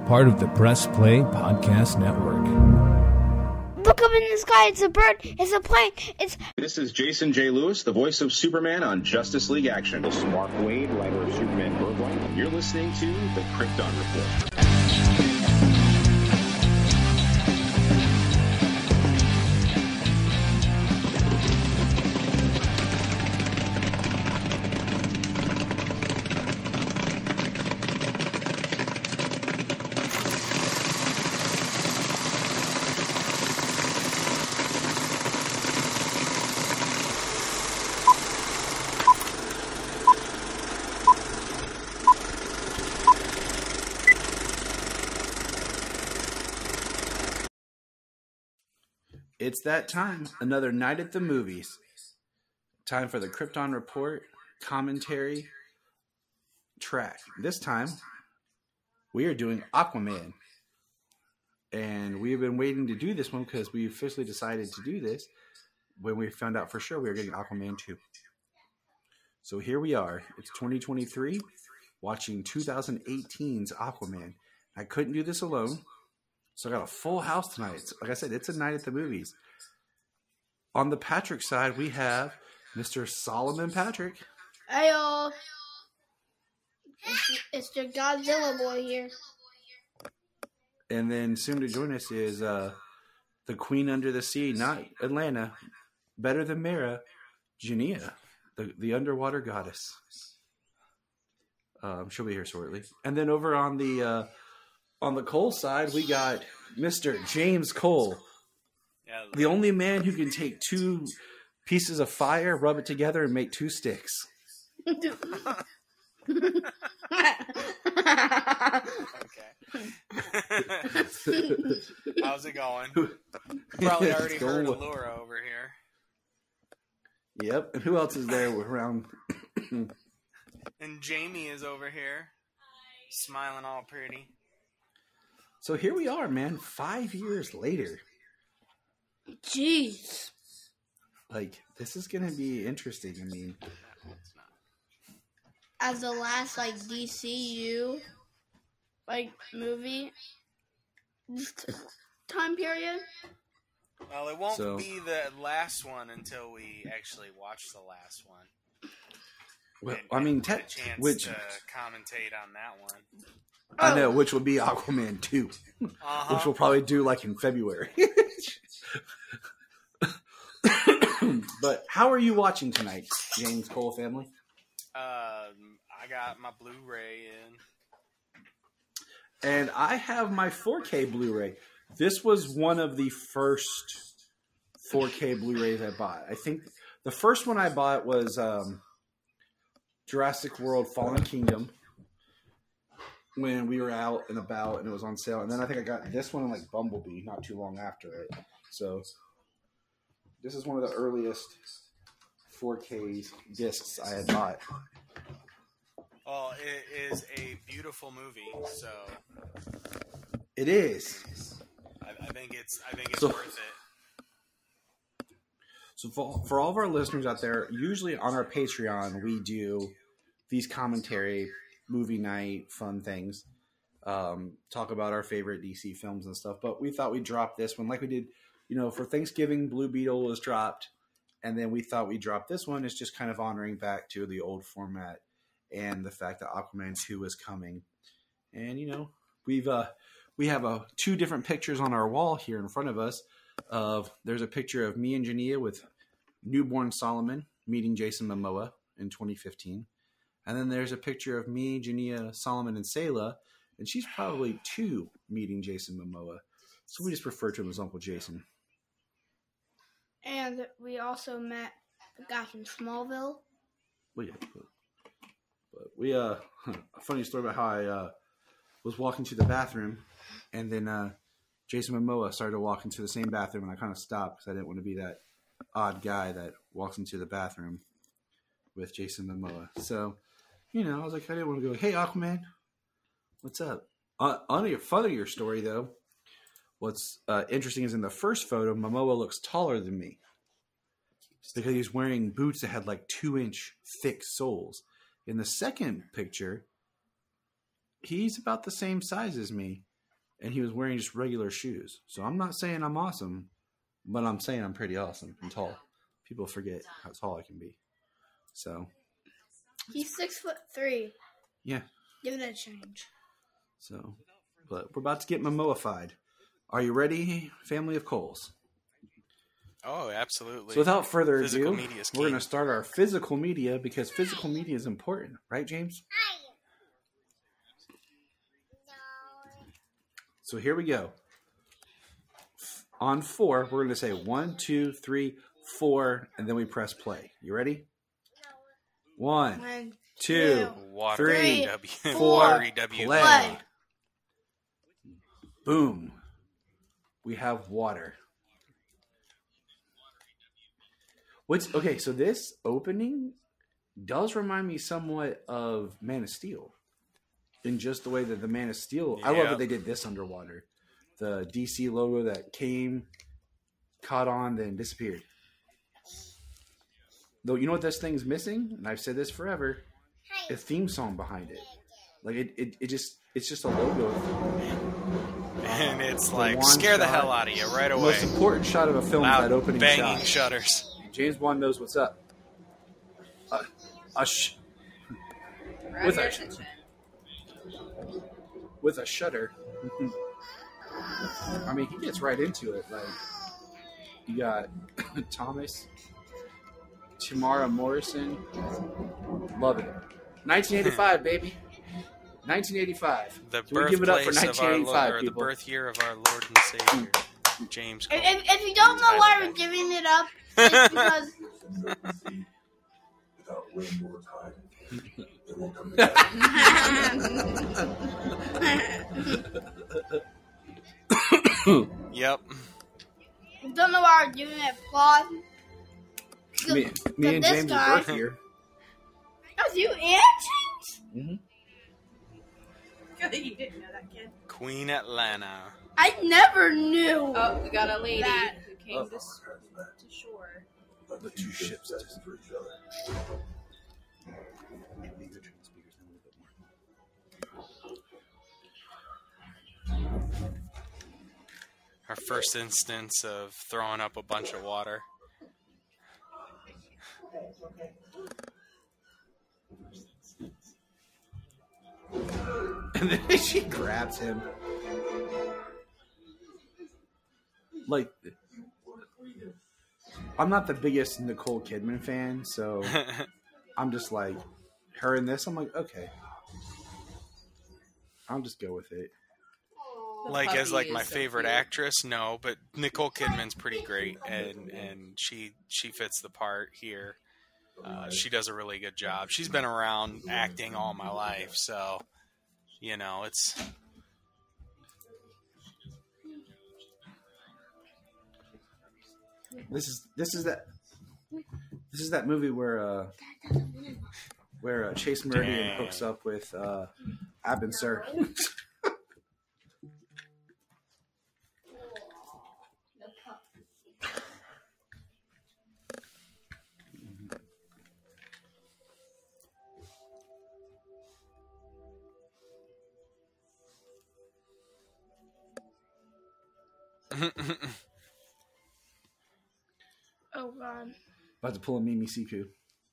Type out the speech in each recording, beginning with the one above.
part of the Press Play Podcast Network. Look up in the sky, it's a bird, it's a plane, This is Jason J. Lewis, the voice of Superman on Justice League Action. This is Mark Wade, writer of Superman Birthright. You're listening to the Krypton Report. It's that time, another night at the movies. Time for the Krypton Report commentary track. This time, we are doing Aquaman. And we have been waiting to do this one because we officially decided to do this when we found out for sure we were getting Aquaman 2. So here we are. It's 2023, watching 2018's Aquaman. I couldn't do this alone. So I got a full house tonight. Like I said, it's a night at the movies. On the Patrick side, we have Mr. Solomon Patrick. Hey y'all. It's the Godzilla boy here. And then soon to join us is the Queen Under the Sea, not Atlanta, better than Mara, Jania, the underwater goddess. She'll be here shortly. And then over on the Cole side, we got Mr. James Cole. Yeah, the only man who can take two pieces of fire, rub it together, and make two sticks. Okay. How's it going? Probably already heard of Laura over here. Yep. And who else is there around? And Jamie is over here, smiling all pretty. So here we are, man. 5 years later. Jeez. Like, this is going to be interesting. I mean, as the last, DCU, movie time period. Well, it won't be the last one until we actually watch the last one. Well, get a chance to commentate on that one. I know, which will be Aquaman 2, which we'll probably do in February. But how are you watching tonight, James Cole family? I got my Blu-ray in. And I have my 4K Blu-ray. This was one of the first 4K Blu-rays I bought. I think the first one I bought was Jurassic World Fallen Kingdom, when we were out and about and it was on sale. And then I think I got this one in Bumblebee not too long after it. So this is one of the earliest 4K discs I had bought. Well, it is a beautiful movie, so it is. I think it's so, worth it. So for all of our listeners out there, usually on our Patreon we do these commentary movie night fun things, talk about our favorite DC films and stuff. But we thought we'd drop this one like we did, for Thanksgiving. Blue Beetle was dropped, and then we thought we'd drop this one. It's just kind of honoring back to the old format and the fact that Aquaman 2 is coming. And we have two different pictures on our wall here in front of us. There's a picture of me and Jania with newborn Solomon meeting Jason Momoa in 2015. And then there's a picture of me, Jania, Solomon, and Selah, and she's probably 2 meeting Jason Momoa. So we just refer to him as Uncle Jason. And we also met the guy from Smallville. Well, yeah, but we a funny story about how I was walking to the bathroom, and then Jason Momoa started to walk into the same bathroom, and I kind of stopped because I didn't want to be that odd guy that walks into the bathroom with Jason Momoa. So, I was like, I didn't want to go, hey, Aquaman, what's up? On your funnier story, though, what's interesting is in the first photo, Momoa looks taller than me because he's wearing boots that had 2-inch thick soles. In the second picture, he's about the same size as me. and he was wearing just regular shoes. So I'm not saying I'm awesome, but I'm saying I'm pretty awesome and tall. People forget how tall I can be. So he's 6'3". Yeah. Give it a change. So, but we're about to get Momoified. Are you ready, family of Coles? Oh, absolutely. So without further Physical ado, media is we're key. going to start our physical media because physical media is important, right, James? So here we go. On 4, we're going to say 1, 2, 3, 4, and then we press play. You ready? 1, 2, Water, 3, W, 4, W, play. Boom. We have water. Okay, so this opening does remind me somewhat of Man of Steel. In just the way that the Man of Steel... I love that they did this underwater. The DC logo that came, caught on, then disappeared. Though, you know what this thing's missing? And I've said this forever. A theme song behind it. Like, it's just a logo. And it's like, scare the hell out of you right away. The most important shot of a film is that opening shot. Banging shutters. James Bond knows what's up. With a shutter. I mean, he gets right into it. Like, you got Thomas, Tamara Morrison. Love it. 1985, baby. 1985. The Can we give it up for birthplace of our 1985, Lord, or the people? birth year of our Lord and Savior, James. If you don't know why we're giving it up, it's because Yep. you don't know why we're giving it applause. Me and James' birth year. That was you and James? Mm-hmm. You didn't know that, kid. Queen Atlanta. I never knew. Oh, we got a lady That- who came to shore. The two ships. Our first instance of throwing up a bunch of water. And then she grabs him. Like, I'm not the biggest Nicole Kidman fan, so I'm just like, her in this, I'm like, okay. I'll just go with it. Like, as like my favorite actress, no, but Nicole Kidman's pretty great, and she fits the part here. She does a really good job. She's been around acting all my life, so you know it's. This is that movie where Chase Meridian hooks up with Abin Sur. Oh, God. About to pull a Mimi Siku.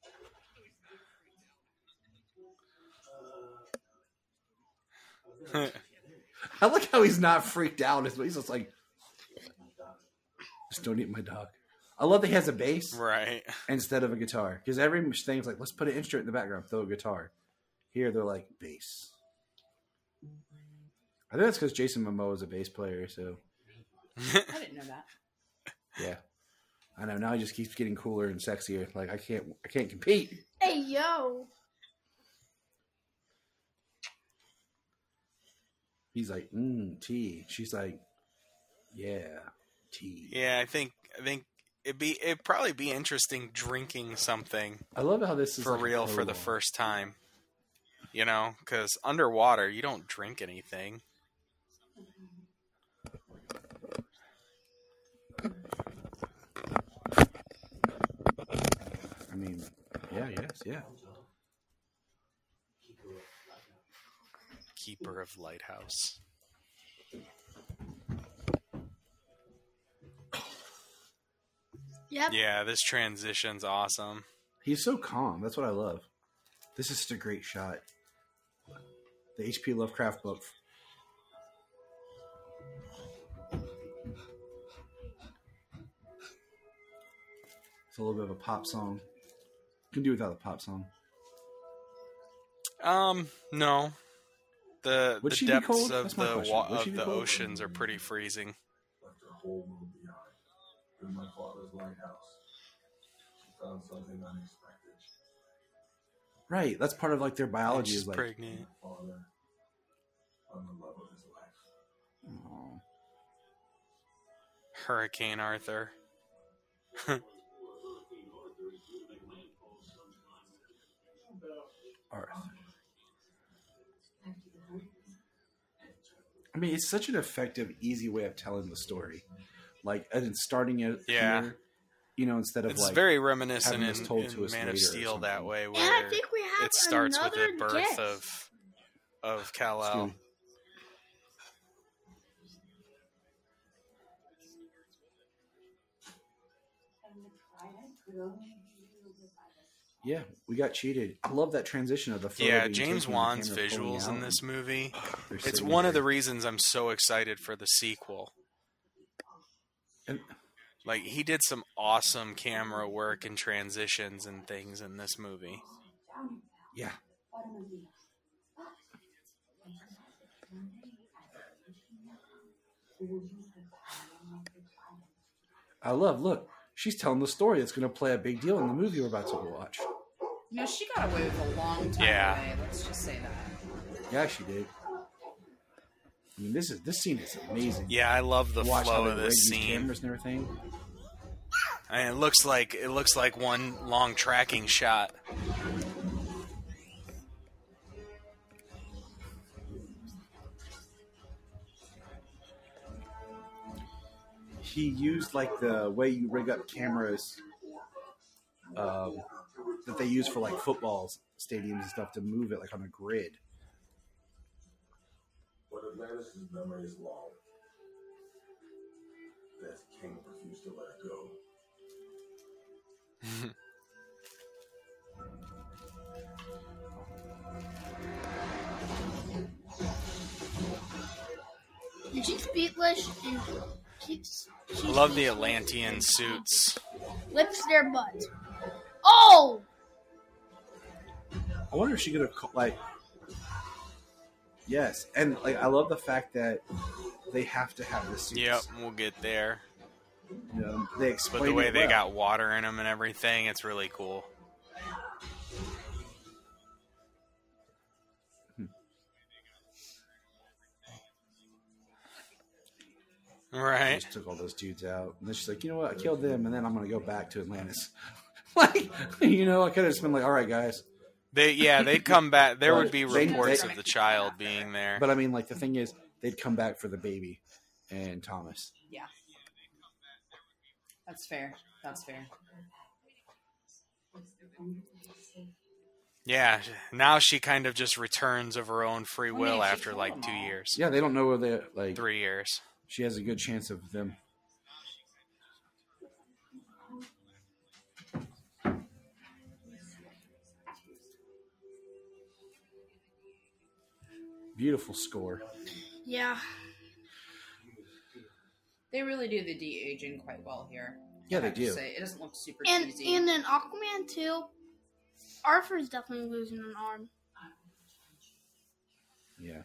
I like how he's not freaked out. He's just like, just don't eat my dog. I love that he has a bass Right. instead of a guitar. Because every thing's like, let's put an instrument in the background, throw a guitar. Here they're like, bass. I think that's because Jason Momoa is a bass player, so. I didn't know that. Yeah. I know, now he just keeps getting cooler and sexier. Like, I can't compete. Hey, yo. He's like, tea. She's like, yeah, tea. Yeah, I think it'd probably be interesting drinking something I love how this is for like real for the first time. You know, because underwater you don't drink anything. I mean, yeah. Keeper of Lighthouse. Yep. Yeah, this transition's awesome. He's so calm. That's what I love. This is such a great shot. The H.P. Lovecraft book. It's a little bit of a pop song. You can do without the pop song. No. The Would she be depths cold? of That's my the question. Would she be the cold? oceans are pretty freezing. Left her whole world behind. In my father's lighthouse, she found something unexpected. Right. That's part of like their biology. She's Is like, pregnant. My father found the love of his life. Aw. Hurricane Arthur. Arthur. I mean, it's such an effective, easy way of telling the story. Like, and starting it Yeah. here, you know, instead of It's like very reminiscent having in, this told to us Man of later or Steel that something. way, And where I think we have it starts with the another birth guest. of Kal-El. Excuse me. Yeah, we got cheated. I love that transition of the photo Yeah, being James taken and the Wan's camera pulling visuals out in this movie. They're It's sitting one of the there. reasons I'm so excited for the sequel. And, Like, he did some awesome camera work and transitions and things in this movie. yeah, I love. Look, she's telling the story that's going to play a big deal in the movie we're about to watch. You know, she got away with a long time Yeah. away. Let's just say that. Yeah, she did. I mean, this scene is amazing. Yeah, I love the Watch how flow they of rig this these scene. cameras and everything. And it looks like one long tracking shot. He used like the way you rig up cameras that they use for like football stadiums and stuff to move it like on a grid. But Atlantis' memory is long. That king refused to let it go. And she's speechless and she's I love the Atlantean suits. lips their butt. Oh! I wonder if she could have like. Yes, and like I love the fact that they have to have this. Yep, we'll get there. You know, they But explain the way it they well. got water in them and everything, it's really cool. Right. Just took all those dudes out, and then she's like, you know what? I killed them, and then I'm gonna go back to Atlantis. Like, you know, I could have just been like, all right, guys. They'd come back. There But would be they- reports they- of the child being there. But I mean, like the thing is, they'd come back for the baby and Thomas. Yeah. That's fair. That's fair. Yeah, now she kind of just returns of her own free I mean, will she after killed like them 2 all. years. Yeah, they don't know where they like. 3 years. She has a good chance of them. Beautiful score. Yeah. They really do the de-aging quite well here. Yeah, I they have to do. say. It doesn't look super And cheesy. in Aquaman 2, Arthur's definitely losing an arm. Yeah.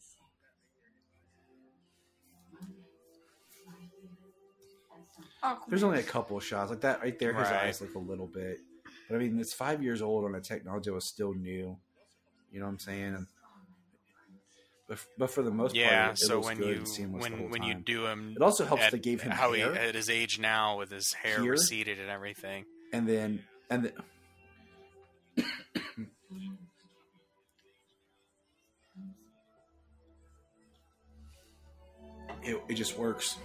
Aquaman. There's only a couple of shots like that right there. His Right. eyes look a little bit, but I mean, it's 5 years old on a technology that was still new. You know what I'm saying? And, but for the most Yeah, part, it so looks when good you and seamless the whole when you time. do him, It also helps at they gave him how hair. he at his age now with his hair Here? receded and everything. and then it just works.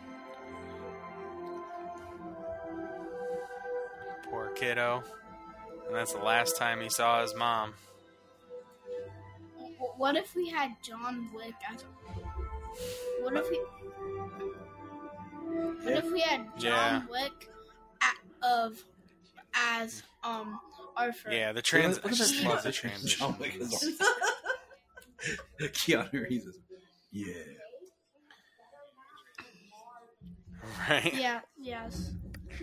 Poor kiddo. And that's the last time he saw his mom. What if we had John Wick as What if we had John Yeah. Wick of as Arthur. Yeah, the Look I at just that love the transition. transition. Oh my goodness. Keanu Reeves is, yeah. Right? Yeah. Yes.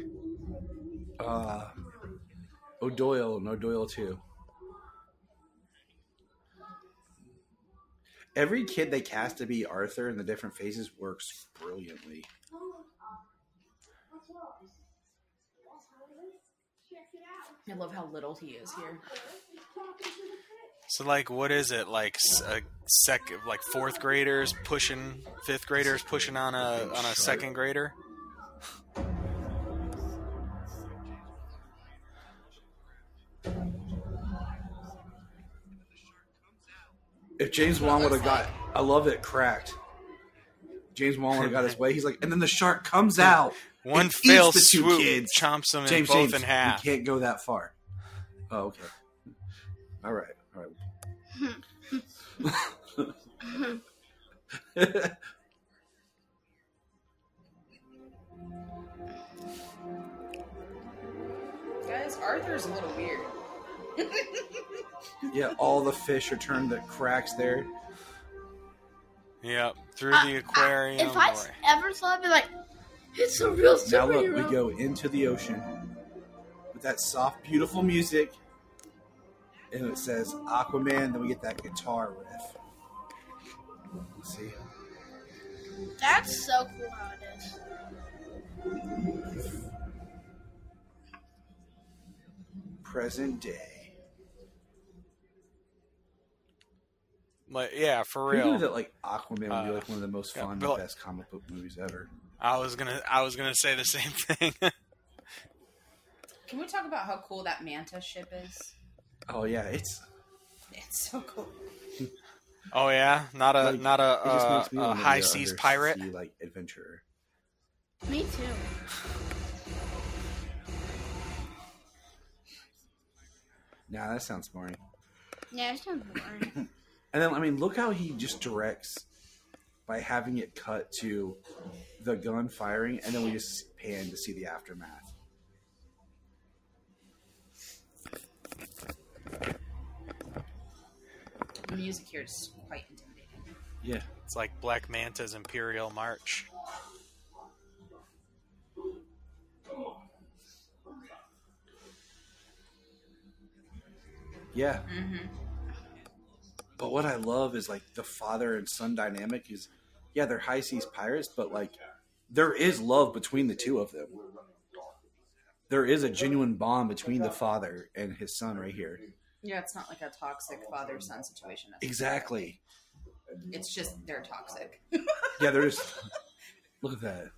O'Doyle and O'Doyle too. Every kid they cast to be Arthur in the different phases works brilliantly. I love how little he is here. So, like, what is it? Like, like fourth graders pushing fifth graders pushing on a second grader? If James Wan would have got, I love it, cracked. James Wan would have got his way. He's like, and then the shark comes out. One and fell eats the two swoop, kids. chomps them James, both in half. You can't go that far. Oh, okay. All right. Guys, Arthur's a little weird. Yeah, all the fish are turned to cracks there. Yep, through the aquarium. If I ever saw it, I'd be like, it's a real Now look, superhero. we go into the ocean with that soft, beautiful music, and it says Aquaman. Then we get that guitar riff. Let's see. That's so cool how it is. Present day. Like, yeah, for Who knew real. that like Aquaman would be like one of the most yeah, fun, Bill- best comic book movies ever? I was gonna say the same thing. Can we talk about how cool that Manta ship is? Oh yeah, it's so cool. Oh yeah, not a like, it just makes me a wanna be high a seas undersea, pirate. like adventurer. Me too. Nah, that sounds boring. Yeah, it's not boring. And then, I mean, look how he just directs by having it cut to the gun firing, and then we just pan to see the aftermath. The music here is quite intimidating. Yeah. It's like Black Manta's Imperial March. Yeah. Mm-hmm. But what I love is, like, the father and son dynamic is, yeah, they're high seas pirates, but, like, there is love between the two of them. There is a genuine bond between the father and his son right here. Yeah, it's not like a toxic father-son situation. Exactly. It's just they're toxic. Yeah, there's. Look at that.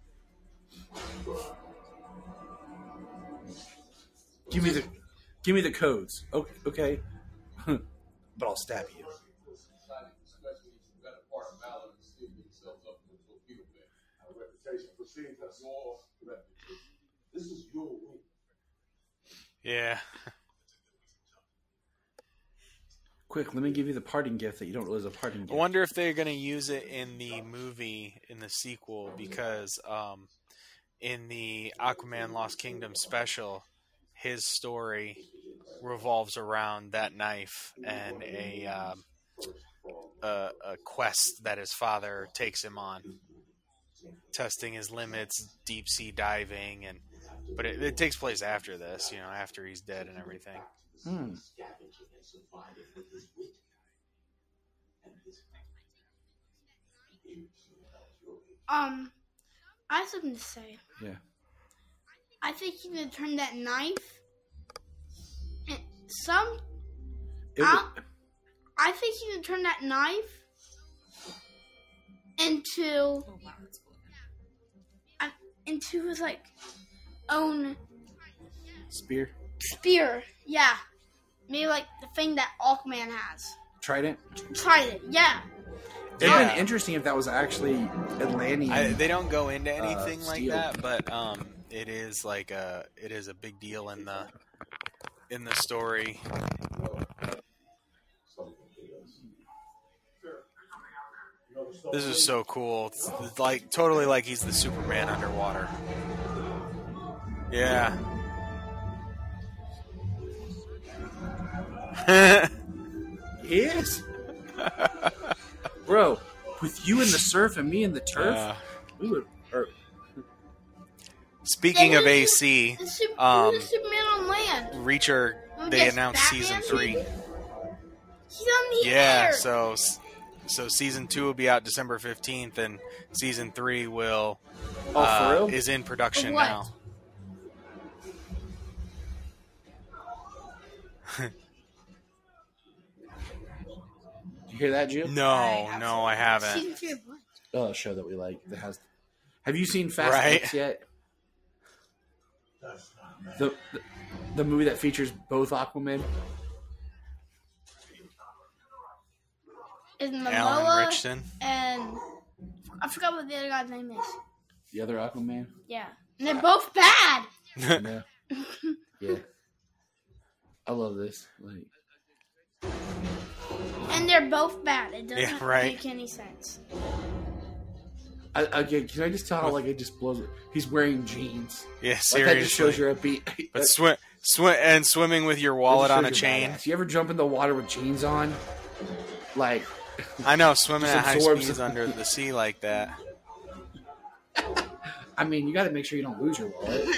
Give me the codes. Okay. But I'll stab you. This is your win. Yeah. Quick, let me give you the parting gift that you don't realize is a parting gift. I wonder if they're going to use it in the movie, in the sequel, because in the Aquaman Lost Kingdom special, his story revolves around that knife and a quest that his father takes him on, testing his limits, deep sea diving, but it takes place after this, after he's dead and everything. I have something to say. Yeah. I think you need to turn that knife. I think you need to turn that knife into his own Spear. Yeah, maybe like the thing that Aquaman has. Trident. Yeah. It'd been interesting if that was actually Atlantean. They don't go into anything like steel. that, but it is it is a big deal in the story. This is so cool. It's like totally like he's the Superman underwater. Yeah. Yes. Bro, with you in the surf and me in the turf, we would. Speaking of AC, The Superman on land. Reacher, they Yes, announced Batman season 3. He's on the Yeah, air. so season 2 will be out December 15th, and season 3 will for real? is in production What? now. Did you hear that, Jim? No, I haven't. Season 3 of what? Oh, a show that we like that has. Have you seen Fast Right. X yet? The movie that features both Aquaman. Is Alan Momoa Richardson. and I forgot what the other guy's name is. The other Aquaman. Yeah, and they're both bad. Yeah. Yeah. I love this. Like, And they're both bad. It doesn't Yeah, right. make any sense. again, can I just tell how like it just blows? He's wearing jeans. Yeah, Like seriously. that just shows you're upbeat. But swimming with your wallet on a chain. You ever jump in the water with jeans on? Like, I know, swimming Just at high absorbs speeds it. under the sea like that. I mean, you got to make sure you don't lose your wallet.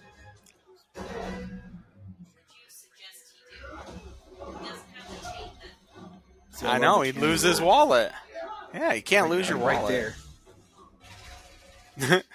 See, I love know, the he'd camera lose his work. wallet. Yeah, you can't lose your right wallet. there.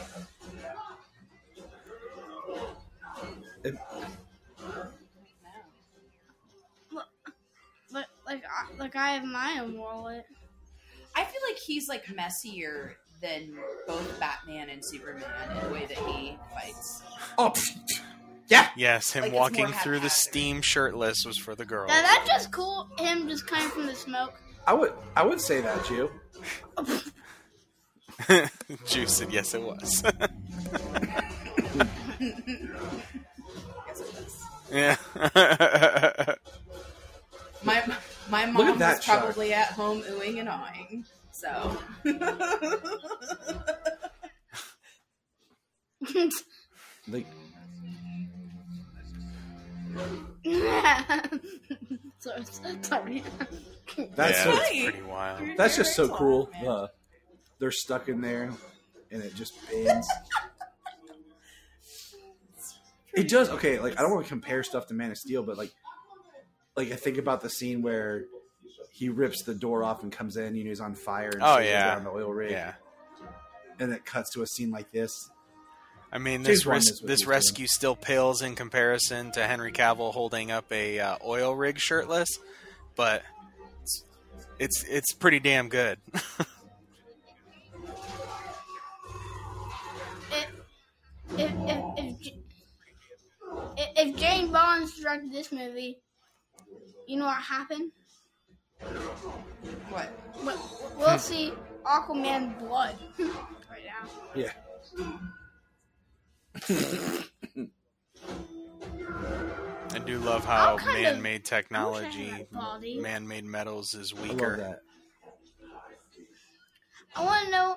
But like I have my own wallet. I feel like he's like messier than both Batman and Superman in the way that he fights. Oh, yeah. Yes, him Like, it's walking more through the haphazard. steam shirtless was for the girls. Now that's just cool. Him just coming from the smoke. I would say that, Jew. Juice said yes, it was. Yeah. My Look mom at that was shark. probably at home oohing and awing. So Like, Sorry. that's Yeah, so, it's pretty wild. that's just so cool. They're stuck in there, and it just bends. It does. Okay, like I don't want to compare stuff to Man of Steel, but like I think about the scene where he rips the door off and comes in. You know, he's on fire and Oh, sails yeah. down the oil rig. Yeah. And it cuts to a scene like this. I mean, James this Bond is what this he's rescue still pales in comparison to Henry Cavill holding up a oil rig shirtless, but it's pretty damn good. If James Bond directed this movie, you know what happened? what? We'll see Aquaman blood right now. Yeah. I do love how I'm kind of- man-made technology, body. man-made metals is I love weaker. that. I want to know.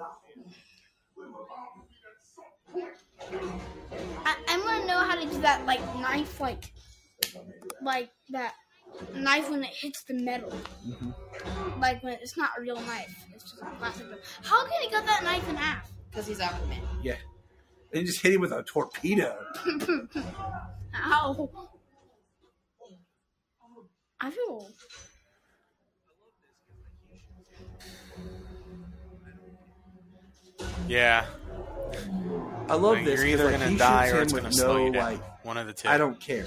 I want to know how to do that, like knife, like that knife when it hits the metal, like when it's not a real knife, it's just a plastic. How can he cut that knife in half? Because he's Aquaman. Yeah. And you just hit him with a torpedo. Ow! I feel. Yeah, I love like, this. you're either 'cause, like, gonna he die shoots or him it's with gonna slow you no, down. like, One of the two. I don't care.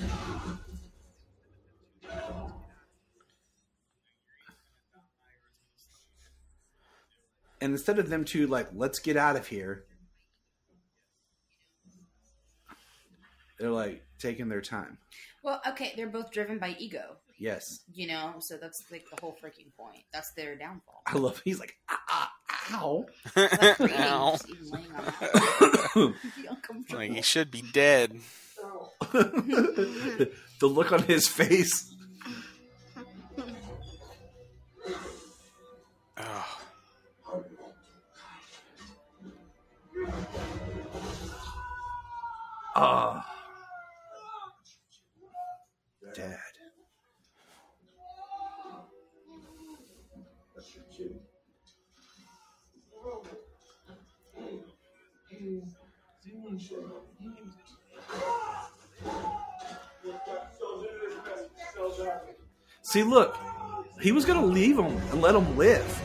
And instead of them two, like, let's get out of here, they're like taking their time. Well, okay, they're both driven by ego, Yes. you know, so that's like the whole freaking point. That's their downfall. I love he's like, ow. That's breathing, Ow. just even laying on that. Be uncomfortable. Like, he should be dead. The look on his face. Oh. Dad. That's your kid. See, look, he was gonna leave him and let him live,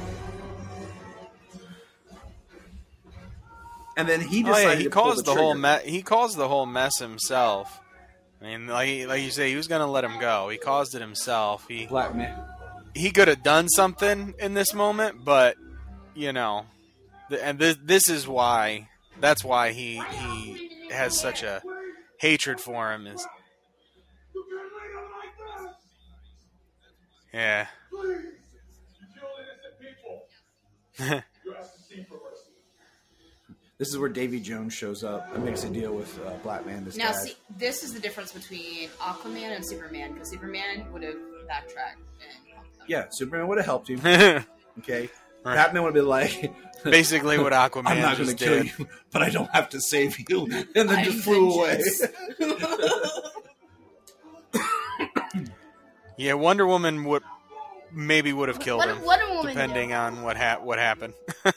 and then he decided he to pull caused the the whole trigger. he caused the whole mess himself. I mean, like you say, he was gonna let him go. He caused it himself. Black man. He could have done something in this moment, but you know, and this is why. That's why he has such a hatred for him. Is yeah. This is where Davy Jones shows up and makes a deal with Black Manta's Now, dad. see, this is the difference between Aquaman and Superman, because Superman would have backtracked and helped them. Yeah, Superman would have helped him. Okay, Right. Batman would have been like, Basically, what Aquaman "I'm not going to just kill did. you, but I don't have to save you," and then I'm just flew away. vengeance. Yeah, Wonder Woman would have killed What him, Wonder Woman depending do? on what happened.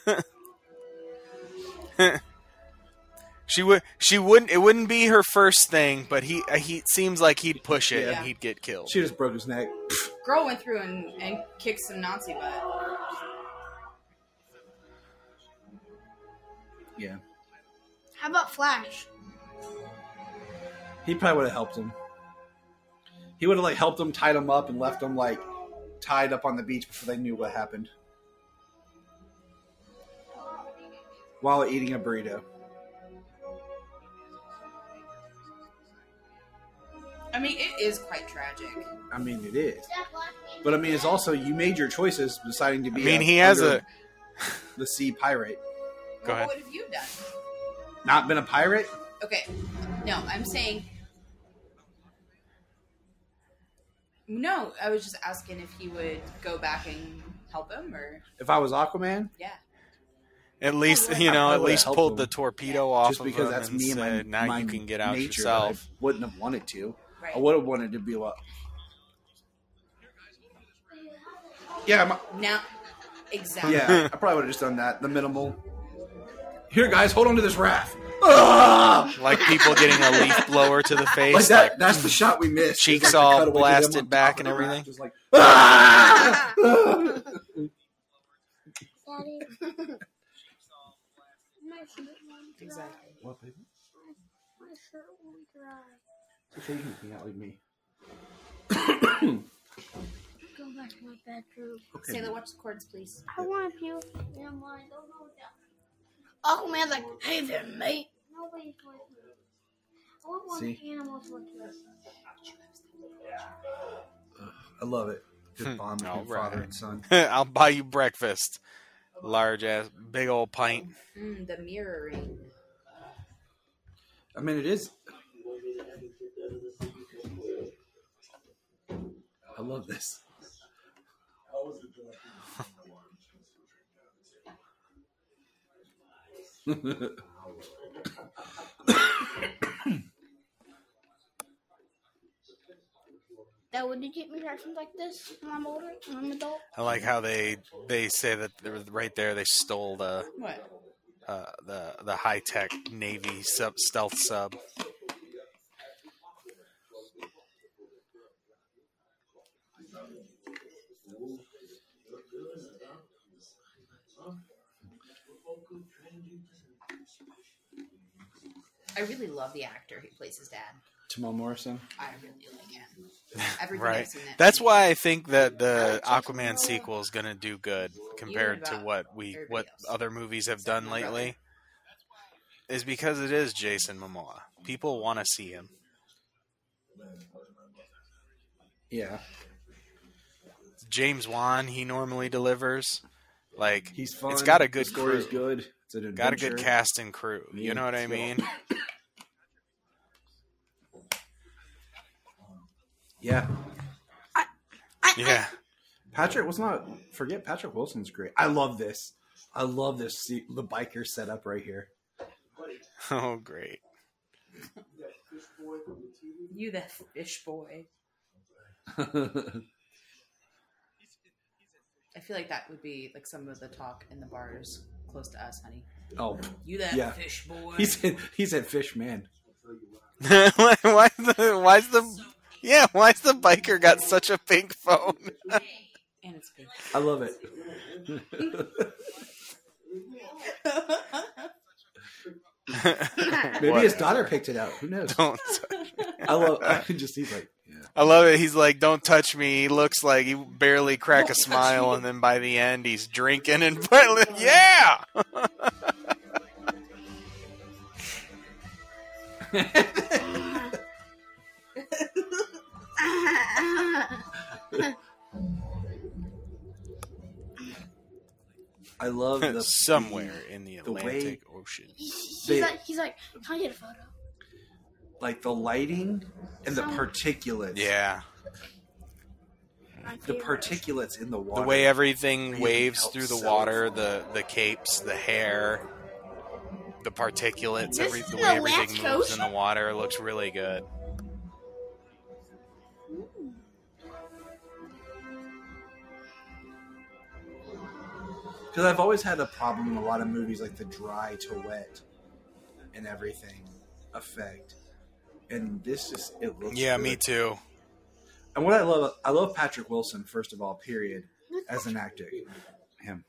She wouldn't. It wouldn't be her first thing, but he seems like he'd push it Yeah. and he'd get killed. She just broke his neck. Girl went through and kicked some Nazi butt. Yeah, How about Flash? he probably would have helped him. He would have like helped him, tied him up, and left him like tied up on the beach before they knew what happened. While eating a burrito. I mean, it is quite tragic. I mean, it is. But I mean, it's also you made your choices deciding to be. I mean, he has under the sea pirate. Go ahead. What have you done? Not been a pirate. Okay, no, I'm saying. No, I was just asking if he would go back and help him, or If I was Aquaman, yeah. At least I probably at would've least helped pulled him. the torpedo off just because of him that's and me and said, my, now my you can get out nature yourself. that I wouldn't have wanted to. Right. I would have wanted to be like, yeah, Now, exactly. yeah. I probably would have just done that. The minimal. Here, guys, hold on to this raft. Ah! Like people getting a leaf blower to the face, Like that. That's the shot we missed. cheeks It's like the all cutaway to them blasted on top back of and the everything. raft, just like, ah! Daddy. My shirt won't dry. Exactly. What, baby? My shirt won't dry. Okay, you can hang out with me. Go back to my bedroom. Okay. Sailor, watch the chords, please. I want you. And I'm like, don't know what that. Aquaman's like, hey there, mate. Nobody's with me. I want one See? of the animals with me. I love it. Just bond between All right. father and son. I'll buy you breakfast. Large ass, big old pint. The mirroring. I mean, it is. I love this. Dad, would you get me something like this when I'm older, when I'm an adult? I like how they say that right there they stole the What? the high tech Navy stealth sub. I really love the actor who plays his dad. Jamal Morrison. I really like him. Everything Right. I've seen that That's movie. why I think that the Aquaman sequel is going to do good compared to about what everybody else. other movies have done my brother. lately. Is because it is Jason Momoa. People want to see him. Yeah, James Wan, he normally delivers. Like he's fun. It's got a good the story's crew. good. It's an Got a adventure. good cast and crew. You know what I Yeah. mean? Yeah, Yeah. Patrick was not. Forget Patrick Wilson's great. I love this. I love this. The biker setup right here. Oh, great. You the fish boy. I feel like that would be like some of the talk in the bars close to us, honey. Oh, You that yeah. fish boy. He said fish man. why's the biker got such a pink phone? And it's pink. I love it. Maybe his daughter picked it out. Who knows? Don't. I can just he's like, yeah. I love it. He's like, "Don't touch me." He looks like he barely crack a smile, and then by the end, he's drinking and yeah. I love the Somewhere in the the way- Atlantic Ocean. He's They- like, can I get a photo? like the lighting and the Some- particulates. Yeah, My The favorite. particulates in the water. the way everything really waves helps through the sell water, it. the capes, the hair, the particulates, This the is way the everything Atlantic moves in the Ocean? water looks really good. Because I've always had a problem in a lot of movies, like the dry to wet and everything effect. And this just, it looks Yeah, good. me too. And what I love Patrick Wilson, first of all, period, as an actor. Him.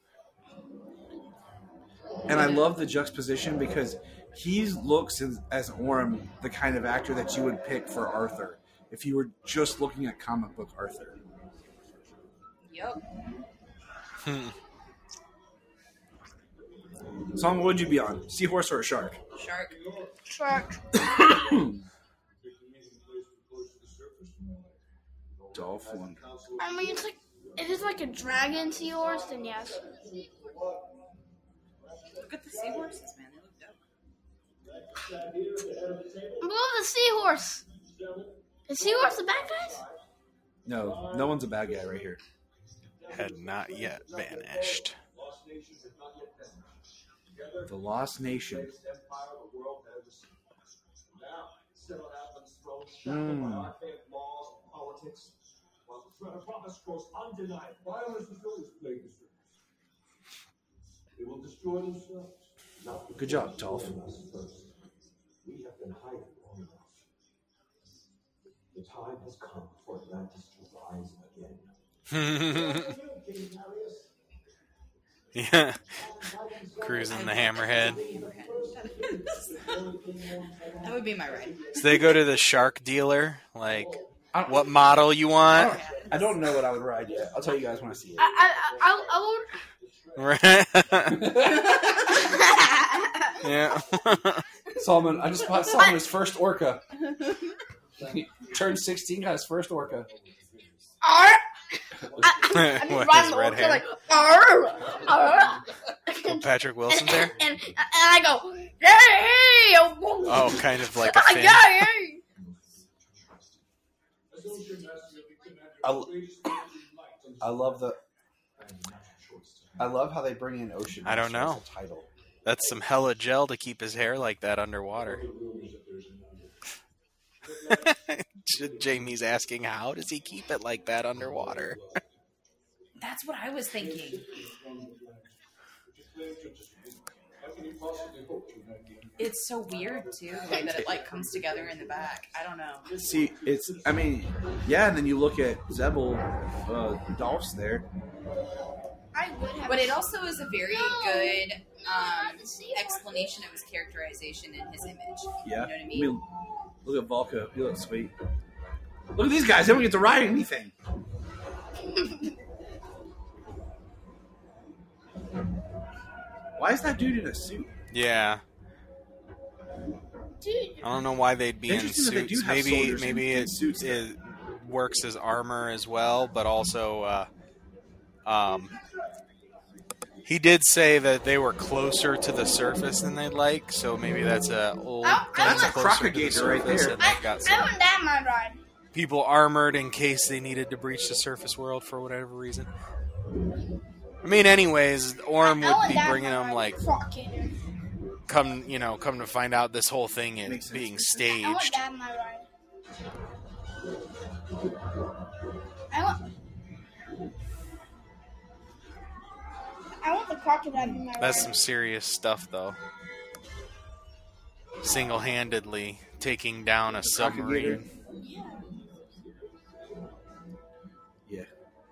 And I love the juxtaposition because he looks as Orm the kind of actor that you would pick for Arthur if you were just looking at comic book Arthur. Yep. Song, what would you be on? Seahorse or a shark? Shark. Shark. Dolphin. I mean, it's like, if it's like a dragon seahorse, then yes. Look at the seahorses, man. They look dope. I love the seahorse. Is seahorse the bad guys? No, no one's a bad guy right here. Had not yet vanished. The Lost Nation. Good job, Dolph. We have been hiding long enough. The time has come for Atlantis to rise again. Yeah, cruising the Hammerhead. That would be my ride. So they go to the shark dealer. Like, what model you want? I don't know what I would ride yet. I'll tell you guys when I see it. I Yeah. Solomon, I just bought Solomon his first orca. He turned 16, got his first orca. I've been What, riding his the red orca hair? like, arr, arr. Patrick Wilson there? And I go, hey! Oh, kind of like a fin. Yeah, hey. I love how they bring in Ocean. I don't know. As a title. That's some hella gel to keep his hair like that underwater. Jamie's asking, how does he keep it like that underwater? That's what I was thinking. It's so weird too, the way that it like comes together in the back. I don't know. See, yeah, and then you look at Zebul, Dolph's there. I would have. But it also is a very No. good Not the seahorse. explanation of his characterization and his image. Yeah. You know what I mean? Look at Volca. He looks sweet. Look at these guys. They don't get to ride anything. Why is that dude in a suit? Yeah. Dude, I don't know why they'd be in Interesting that they do suits. have Maybe soldiers in it, suits it works as armor as well, but also he did say that they were closer to the surface than they'd like, so maybe that's a old That's a closer to the crocagator right surface, there. and they've got I some want that in my ride. people armored in case they needed to breach the surface world for whatever reason. I mean, anyways, Orm I would want be that in bringing my them ride. like Crocodile. come to find out this whole thing is being I want staged. that in my ride. I want the crocodile in my ride. That's some serious stuff, though. Single-handedly taking down a submarine. Yeah.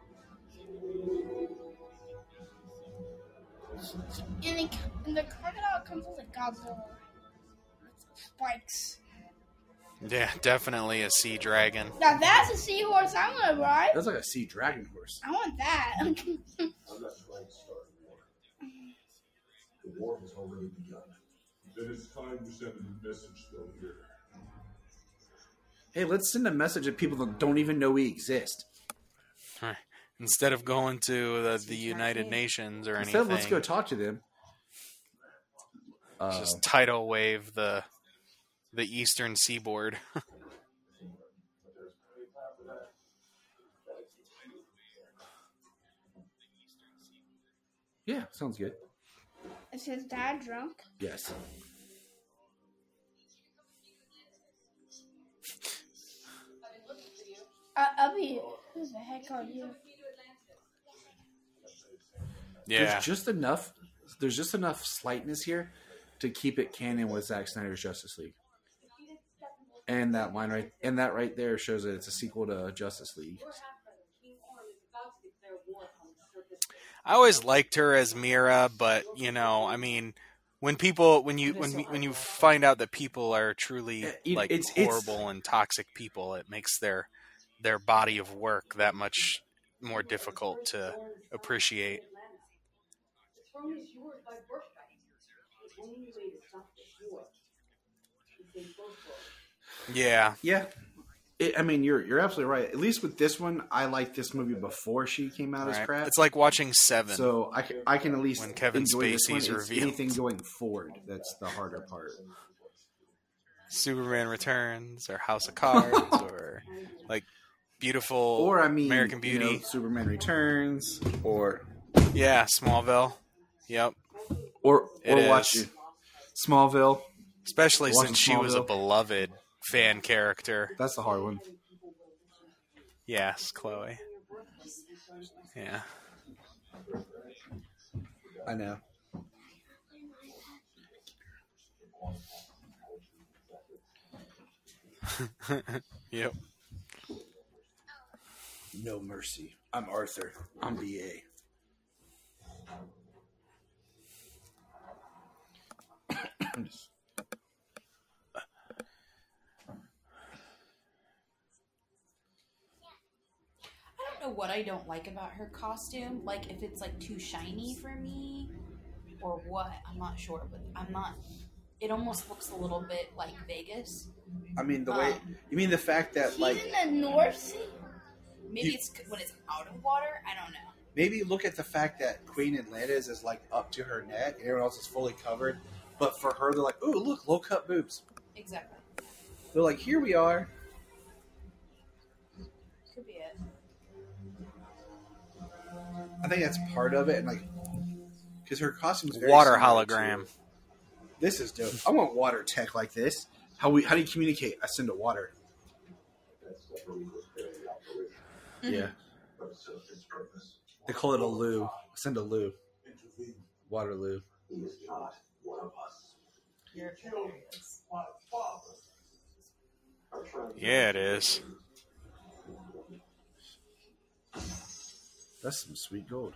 And the crocodile comes with a Godzilla. Spikes. Yeah, definitely a sea dragon. Now that's a seahorse I want to ride. That's like a sea dragon horse. I want that. I'm not trying to start a war. The war has already begun. Then it's time to send a message though here. Hey, let's send a message to people that don't even know we exist. Instead of going to the United Nations or anything. Let's go talk to them. Just tidal wave the eastern seaboard. Yeah, sounds good. Is his dad drunk? Yes. Abby, who the heck are you? Yeah. There's just enough slightness here to keep it canon with Zack Snyder's Justice League. And that line right there shows that it's a sequel to Justice League. I always liked her as Mira, but I mean, when you find out that people are truly horrible and toxic people, it makes their body of work that much more difficult to appreciate. Yeah. Yeah. I mean, you're absolutely right. At least with this one, I liked this movie before she came out as crap. It's like watching Seven. So I can at least when Kevin enjoy Spacey's this one. revealed. Anything going forward, that's the harder part. Superman Returns or House of Cards or like beautiful American Beauty. Superman Returns or Smallville. Yep. Or watch Smallville. Especially since she was a beloved fan character. That's the hard one. Yes, Chloe. Yeah. I know. Yep. No mercy. I'm Arthur. I'm BA. I don't know what I don't like about her costume. Like, if it's like too shiny for me or what, I'm not sure. But I'm not. It almost looks a little bit like Vegas. I mean, the way you mean the fact that She's like in the North Sea. Maybe it's when it's out of water. I don't know. maybe look at the fact that Queen Atlantis is like up to her neck, and everyone else is fully covered. But for her, they're like, "Ooh, look, low cut boobs." Exactly. They're like, "Here we are." Could be it. I think that's part of it, and like, because her costume is very Water similar hologram. to- This is dope. I want water tech like this. How do you communicate? I send a water. Yeah. They call it a loo. Send a loo. Waterloo. You're hilarious. Yeah, it is. That's some sweet gold.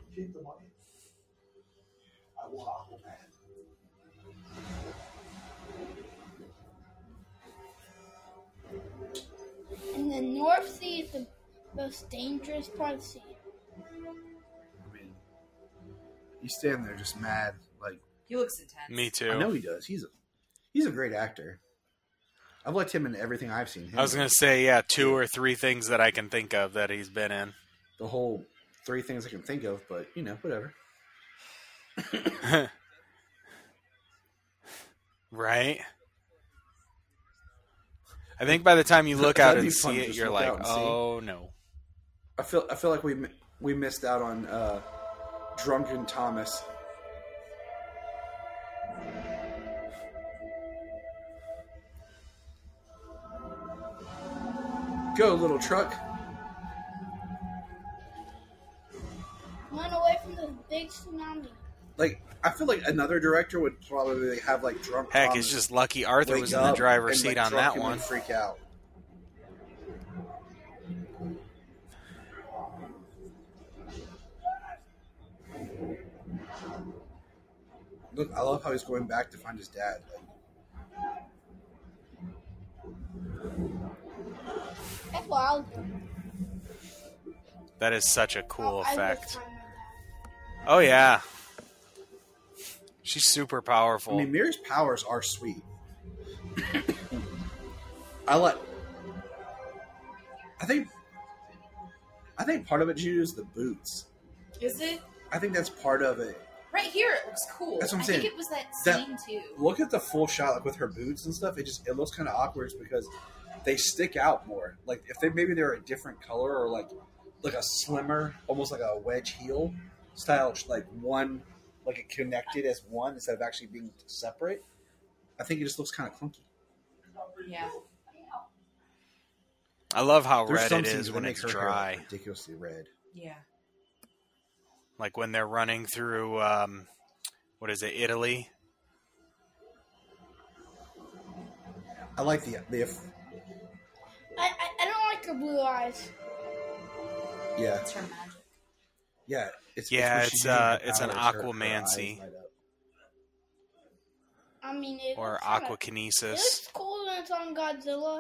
And the North Sea is the most dangerous part of the sea. I mean, he's standing there just mad. Like, He looks intense. Me too. I know he does. He's a great actor. I've liked him in everything I've seen him I was in. going to say, 2 or 3 things that I can think of that he's been in. The whole 3 things I can think of, but whatever. Right? I think by the time you look out That'd be and fun see to it, just you're look like, out and see. oh no. I feel like we missed out on Drunken Thomas. Go, little truck. Run away from this big tsunami. Like, I feel like another director would probably have like drunk. Heck, Thomas it's just lucky Arthur wake was in the up driver's and, seat like, on drunk that him one. and freak out. Look, I love how he's going back to find his dad. That's wild. That is such a cool I effect. just find my dad. Oh yeah, she's super I powerful. mean, Mira's powers are sweet. I think part of it, Jude, is the boots. Is it? I think that's part of it. Right here, it looks cool. That's what I'm I saying. think it was that That- scene too. Look at the full shot, like with her boots and stuff. It looks kind of awkward because they stick out more. Like if they're a different color or like a slimmer, almost like a wedge heel style, like one, like it connected as one instead of actually being separate. I think it just looks kind of clunky. Yeah. I love how There's red some it scenes is that when make it's her hair dry. ridiculously red. Yeah. Like when they're running through, what is it, Italy? I like the I don't like her blue eyes. yeah. It's her magic. Yeah, Yeah, when it's, she's using her it's an powers, her aquamancy. eyes light up. I mean, it Or looks kinda- aquakinesis. It looks cool when it's on Godzilla.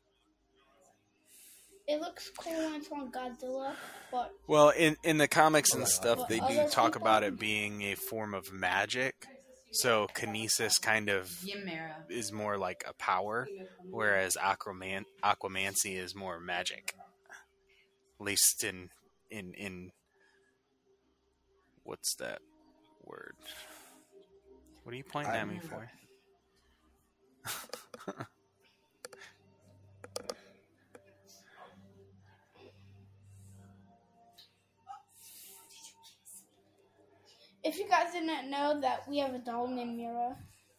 It looks cool when it's on Godzilla, but Well, in the comics and stuff, But they do other talk people- about it being a form of magic. So kinesis kind of Ymera. is more like a power, whereas aquamancy is more magic. At least in what's that word? What are you pointing at me for? if you guys didn't know that we have a doll named Mira.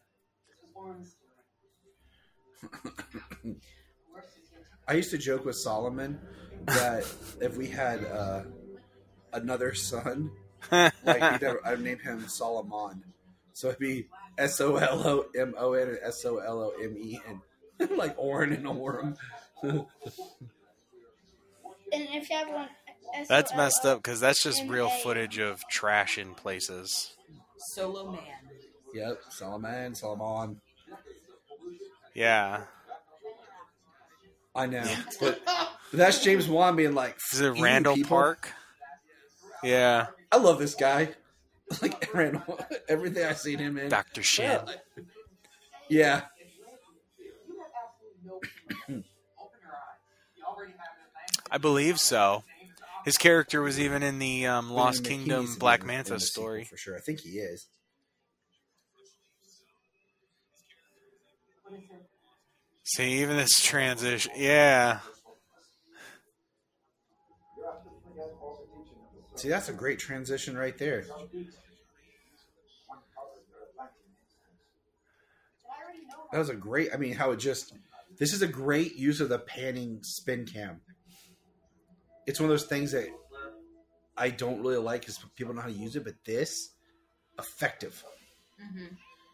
I used to joke with Solomon that if we had another son, like I'd name him Solomon. So it'd be Solomon and Solomen, like Orin and Orem. And if you have one, That's messed up because that's just real SOLOMA. footage of trash in places. Solo Man. Yep, Solomon. Yeah. I know, but that's James Wan being like, Is it "You Randall people." Park? Yeah. I love this guy. Like Randall, everything I've seen him in. Dr. Shin. Yeah. I believe so. His character was even in the Lost He Kingdom needs to be Black in Manta the sequel story. for sure. I think he is. See, even this transition. Yeah. See, that's a great transition right there. That was a great. I mean, how it just. This is a great use of the panning spin cam. It's one of those things that I don't really like because people know how to use it, but this effective. Mm-hmm.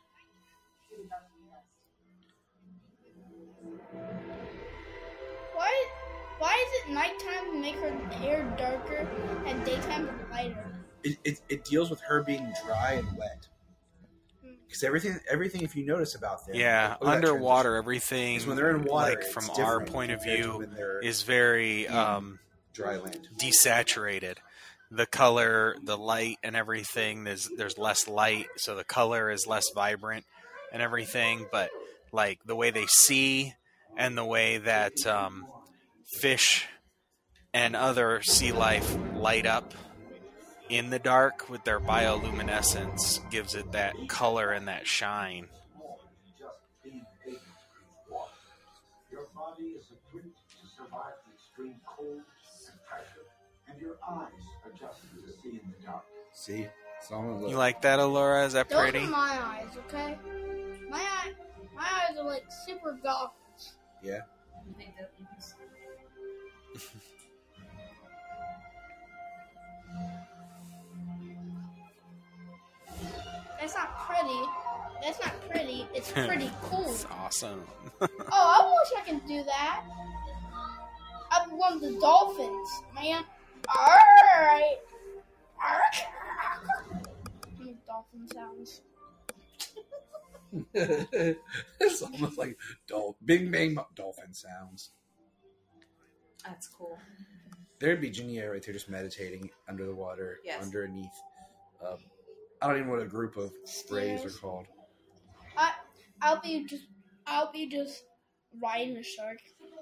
Why is it nighttime to make her hair darker and daytime lighter? It deals with her being dry and wet. Because everything, if you notice about them, Yeah. look at that Underwater, transition. everything, Is when they're in water, like it's from our different point of compared to view, when they're is very dry land. desaturated. The color, the light, and everything. There's less light, so the color is less vibrant and everything. But like the way they see and the way that fish and other sea life light up in the dark with their bioluminescence gives it that color and that shine. Your body is equipped to survive the extreme cold and pressure, and your eyes adjust to see in the dark. See, Solomon, look. You like that, Allura? Is that Those pretty? are my eyes, okay? My eyes are like super goggles. Yeah. You think that you can see? That's not pretty. That's not pretty. It's pretty cool. It's awesome. Oh, I wish I could do that. I'd be one of the dolphins, man. Alright. Dolphin sounds. It's almost like Bing Bang dolphin sounds. That's cool. There'd be Jania right there just meditating under the water, Yes. underneath. I don't even know what a group of rays are called. I'll be just riding a shark.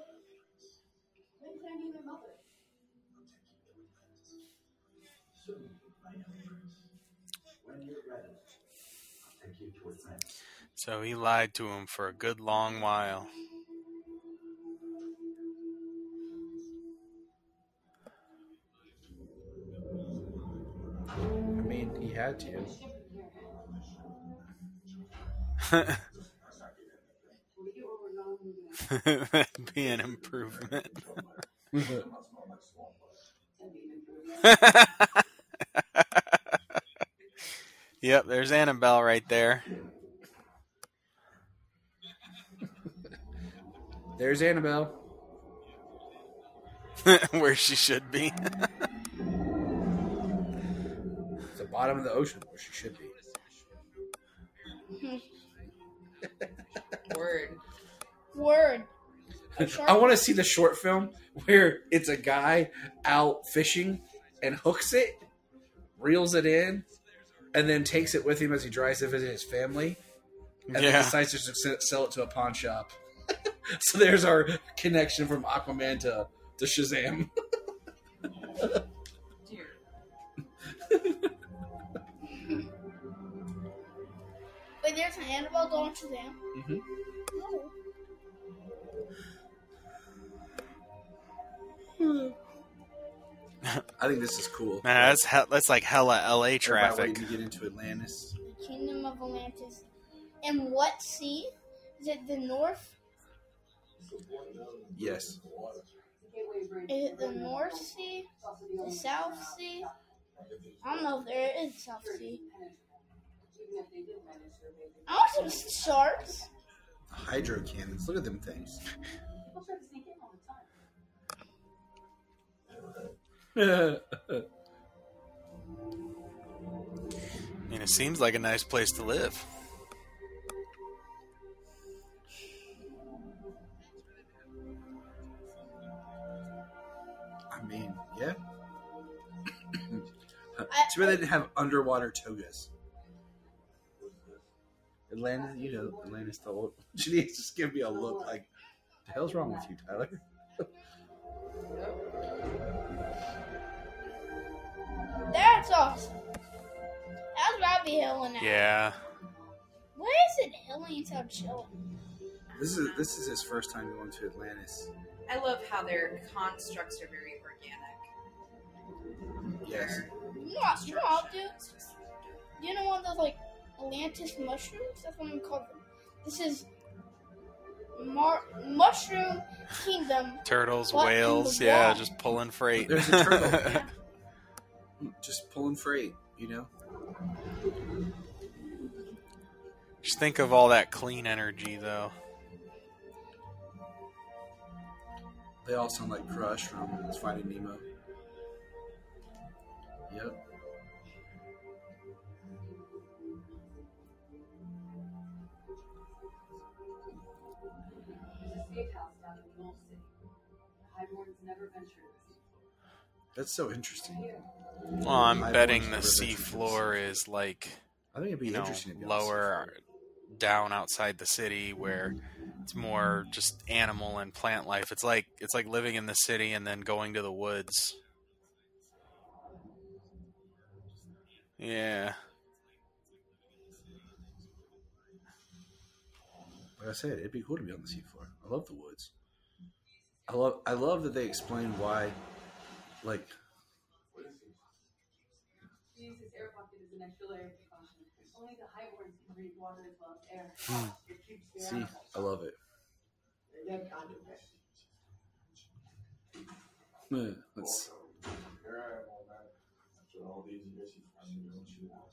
So he lied to him for a good long while. I mean, he had to. That'd be an improvement. Yep, there's Annabelle right there. There's Annabelle. Where she should be. It's the bottom of the ocean where she should be. Word. I want to see the short film where it's a guy out fishing and hooks it, reels it in, and then takes it with him as he drives to visit his family, and then decides to sell it to a pawn shop. So there's our connection from Aquaman to Shazam. Wait, there's an Annabelle going to Shazam? Mm-hmm. Oh. I think this is cool. Nah, that's like hella LA Traffic. traffic. To get into Atlantis. The Kingdom of Atlantis. And what sea? Is it the North? Yes. Is it the North Sea? The South Sea? I don't know if there is South Sea. I want some sharks. Hydro cannons. Look at them things. I mean, it seems like a nice place to live. I mean, yeah. Too bad they didn't have underwater togas. Atlantis, you know, Atlantis told. She needs to just give me a look like, the hell's wrong with you, Tyler? That's awesome. That's where I'll be hilling at. Yeah. What is it hilling instead of chilling? This is his first time going to Atlantis. I love how their constructs are very organic. Yes. You know what I'll do? You know one of those, like, Atlantis mushrooms? That's what I'm calling them. This is Mushroom Kingdom. Turtles, What in whales, the yeah, wall? just pulling freight. There's a turtle. Just pulling freight, you know? Just think of all that clean energy, though. They all sound like Crush from Finding Nemo. Yep. That's so interesting. Well, I'm I've betting watched the other sea pictures. floor is like, I think it'd be you know, interesting to be on the sea lower floor. down outside the city where it's more just animal and plant life. It's like living in the city and then going to the woods. Yeah. Like I said, it'd be cool to be on the seafloor. I love the woods. I love that they explain why, like. See, I love it. Let's. Here I am, old man. After all these years, you finally know what you want.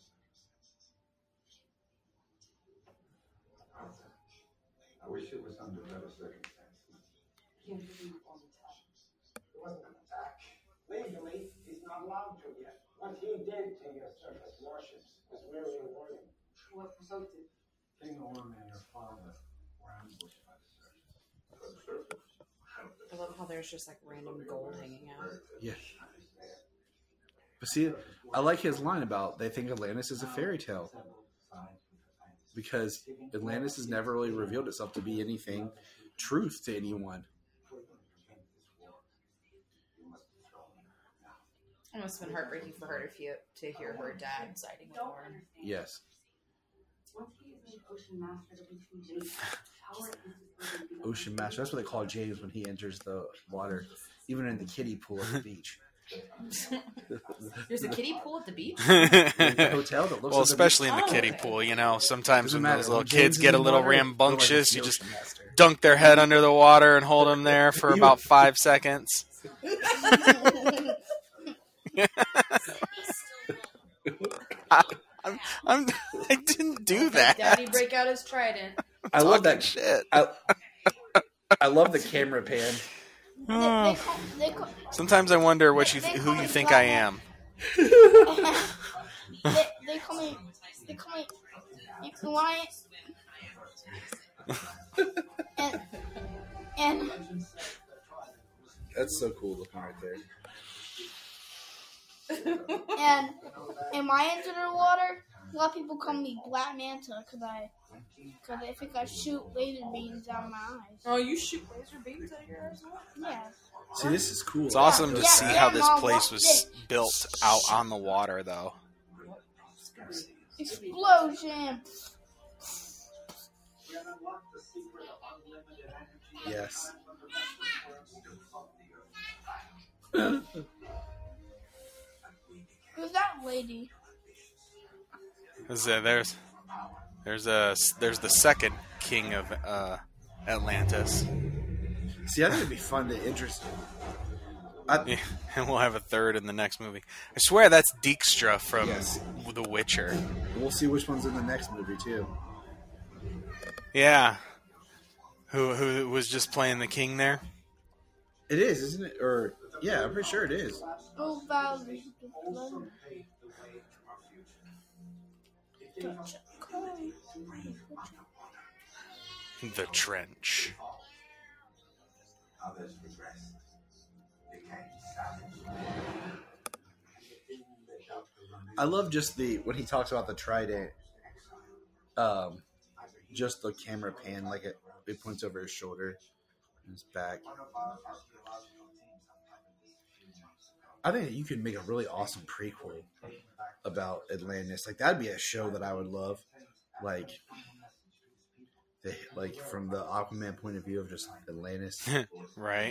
I wish it was under better circumstances. It wasn't an attack. Legally, he's not allowed to yet. What he did to your surface warships was merely a warning. What provoked it? King Orm and your father were ambushed by the surface. I love how there's just like random gold hanging out. Yeah. But see, I like his line about they think Atlantis is a fairy tale. Because Atlantis has never really revealed itself to be anything truth to anyone. It must have been heartbreaking for her to hear her dad siding with Orm. Yes. Ocean Master. That's what they call James when he enters the water. Even in the kiddie pool at the beach. There's a kiddie pool at the beach? The hotel that looks Well, like especially in the kiddie pool, you know. Sometimes when those little kids get a little rambunctious, you just dunk their head under the water and hold them there for about 5 seconds. I didn't do that. Daddy break out his trident. I love that shit. I love the camera pan. Sometimes I wonder who you think I am. They call me Quiet. And That's so cool looking right there. and when I enter the water, a lot of people call me Black Manta because I think I shoot laser beams out of my eyes. Oh, you shoot laser beams out of your eyes? Yeah. See, this is cool. It's awesome to see how this Mom, place watch was this. built out on the water, though. Explosion. Yes. Who's that lady? There's the second king of Atlantis. See, I think it'd be fun to interest. Yeah, and we'll have a third in the next movie. I swear that's Dijkstra from Yes. The Witcher. We'll see which one's in the next movie too. Yeah. Who was just playing the king there? It is, isn't it? Or yeah, I'm pretty sure it is. Oh, Valley. The Trench. Others regressed. Became savage. I love just when he talks about the trident. Just the camera pan, like it points over his shoulder, and his back. I think you could make a really awesome prequel about Atlantis. Like that'd be a show that I would love. Like from the Aquaman point of view of just Atlantis. Right.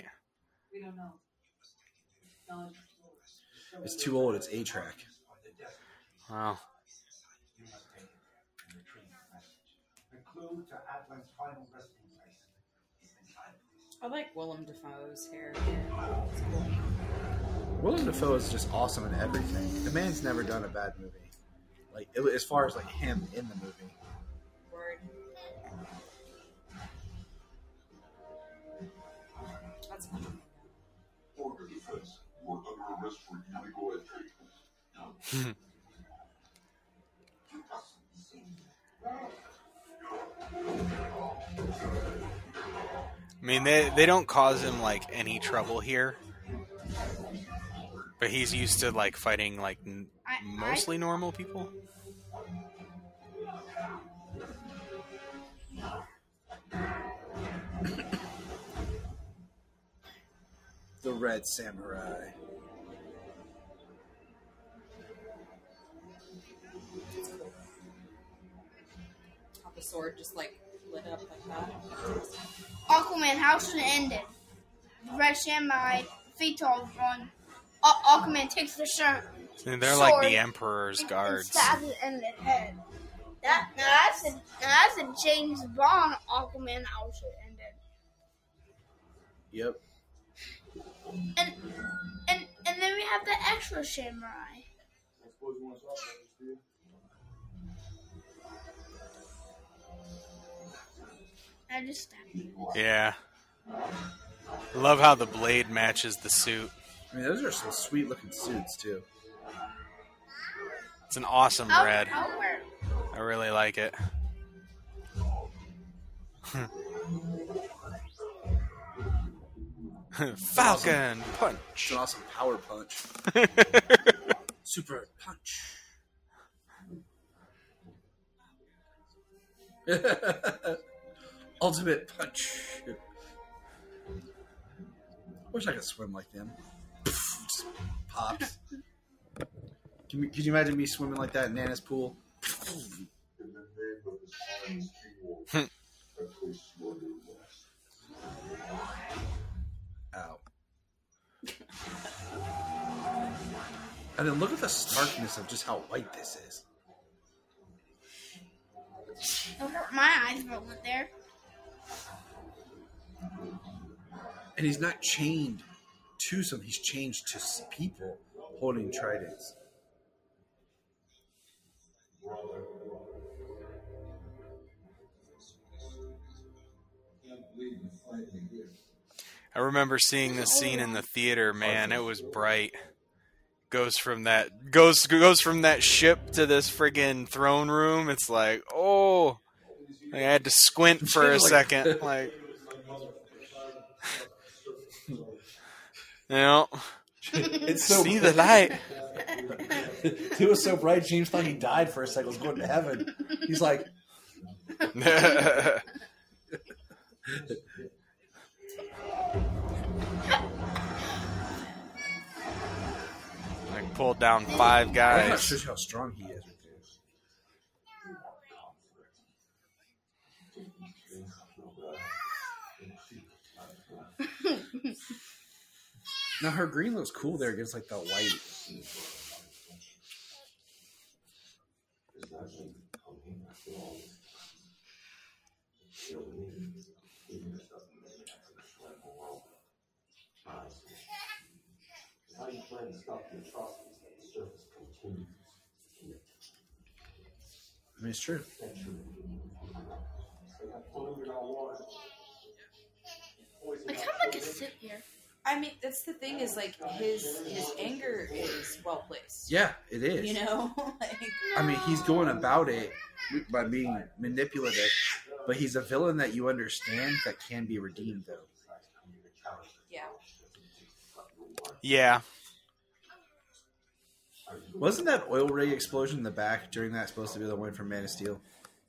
It's too old. It's A-Track. Wow. I like Willem Dafoe's hair. Willem Dafoe is just awesome in everything. The man's never done a bad movie. Like as far as like him in the movie. Word. That's funny. Order defense. You are under arrest for illegal entry. I mean, they don't cause him like any trouble here, but he's used to like fighting like mostly normal people. The Red Samurai. The sword just like lit up like that. Aquaman, how should it end it? The Red Samurai, Fatal run. Aquaman takes the shirt. And they're like the Emperor's guards. And stabs it in the head. That's a James Bond Aquaman how should it end it. Yep. And then we have the extra samurai. I suppose you want to talk about this, do you? I just stabbed you. Yeah. Love how the blade matches the suit. I mean, those are some sweet looking suits too. It's an awesome red. I'll wear it. I really like it. Falcon punch. It's an awesome power punch. Super punch. Ultimate punch. Wish I could swim like them. Just pops. Could you imagine me swimming like that in Nana's pool? In the name of the Science King I place you under arrest. Ow. And then look at the starkness of just how white this is. Don't hurt my eyes if I went there. And he's not chained to something. He's chained to people holding tridents. I remember seeing this scene in the theater, man. It was bright. Goes from that ship to this friggin' throne room. It's like, oh, I had to squint for a second. Like, you know, It's so see the light. It was so bright, James thought he died for a second. Was going to heaven. He's like, Like pulled down 5 I'm not guys. sure how strong he is. Now her green looks cool there against like the white. How you plan to stop the atrocities that the surface continues to commit? I mean, it's true. They got polluted our water. I kind of like a suit here. I mean, that's the thing is like his anger is well placed. Yeah, it is. You know, like I mean, he's going about it by being manipulative, but he's a villain that you understand that can be redeemed, though. yeah. Yeah. Wasn't that oil rig explosion in the back during that supposed to be the one from Man of Steel?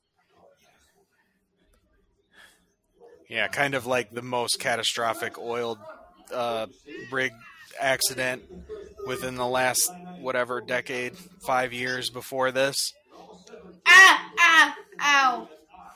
Yeah, kind of like the most catastrophic oil rig accident within the last, whatever, decade, 5 years before this. Ow.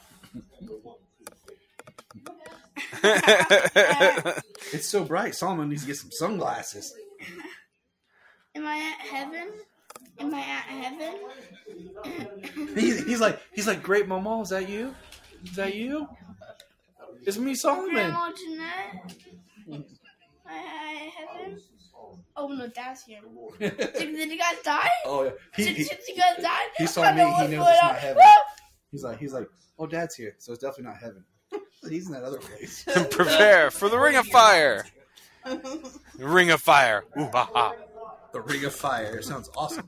It's so bright. Solomon needs to get some sunglasses. Am I at heaven? Am I at heaven? He's like, great, Momo. Is that you? Is that you? It's me, Solomon. Grandma Jeanette? Am I at heaven? Oh no, Dad's here. Did you guys die? Oh yeah. Did you guys die? He saw I me. know He what's knows going it's on. not heaven. He's like, oh, Dad's here, so it's definitely not heaven. He's in that other place. Prepare for the Ring of Fire. Ring of Fire. Ooh, ha, ha. The Ring of Fire. It sounds awesome.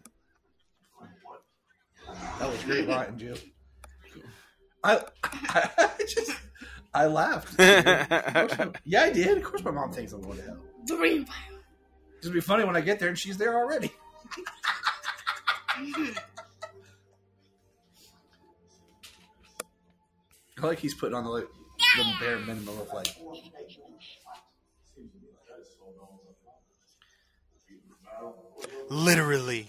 That was great writing, Jill. I laughed. Yeah, I did. Of course my mom thinks I'm going to hell. The Ring of Fire. It's going to be funny when I get there and she's there already. I like he's putting on the bare minimum of like. Literally.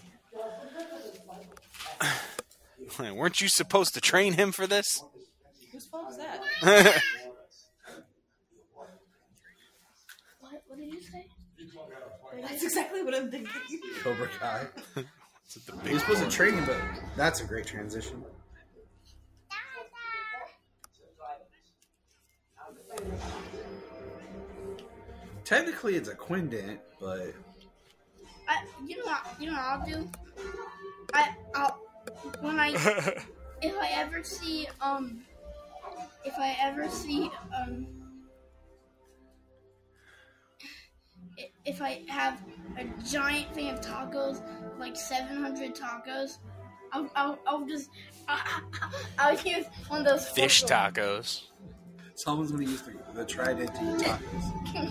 Weren't you supposed to train him for this? Whose fault is that? What did you say? That's exactly what I'm thinking. Cobra Kai. The big He's supposed to train him, but that's a great transition. Technically, it's a quindent, but You know what I'll do? If I ever see if I have a giant thing of tacos, like 700 tacos, I'll use one of those Fish tacos. someone's going to use the trident to eat tacos.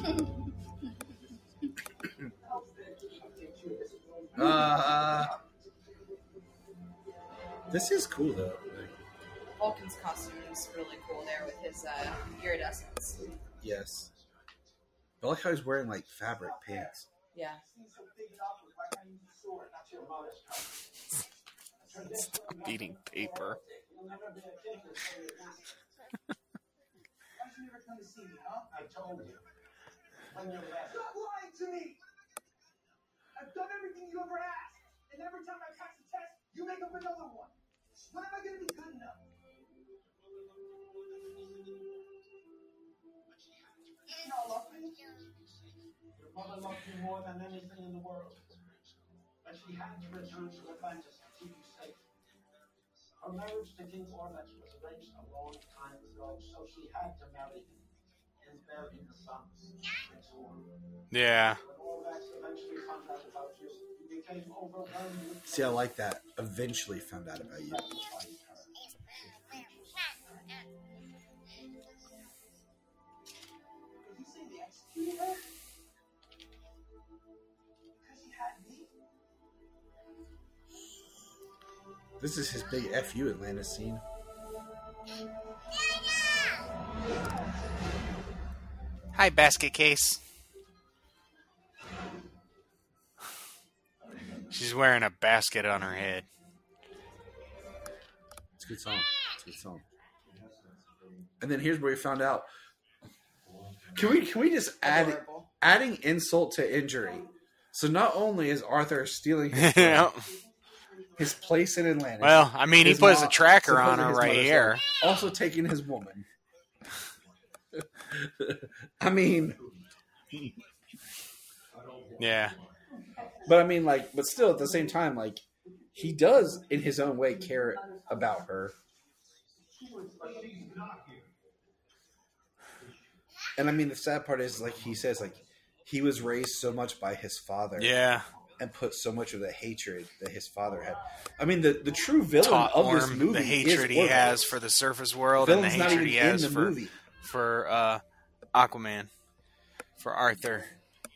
This is cool though. Vulcan's costume is really cool there with his iridescence. Yes. I like how he's wearing like fabric pants. Yeah. Stop eating paper. I told you. When you left. Stop lying to me! I've done everything you ever asked, and every time I pass a test, you make up another one. When am I going to be good enough? You don't love me? Your mother loved you more than anything in the world. But she had to return to Atlantis to keep you safe. Her marriage to King Orlex was arranged a long time ago, so she had to marry him and bury the sons. Yeah. When Orlex eventually found out about you, he became overwhelmed with See, I like that. Eventually found out about you. Did you say they executed her? Because he had me? This is his big FU Atlantis scene. Hi, basket case. She's wearing a basket on her head. It's a good song. It's a good song. And then here's where we found out. Can we just adding insult to injury? So not only is Arthur stealing his place in Atlantis. Well, I mean, he puts a tracker on her right here. Also taking his woman. I mean, yeah. But I mean, like, but still at the same time, like, he does in his own way care about her. And I mean, the sad part is, like he says, like, he was raised so much by his father. Yeah. And put so much of the hatred that his father had. I mean, the true villain Taught of this Orm movie the hatred is he Orm. has for the surface world and the Villain's not hatred he even in has the movie. for Aquaman, for Arthur.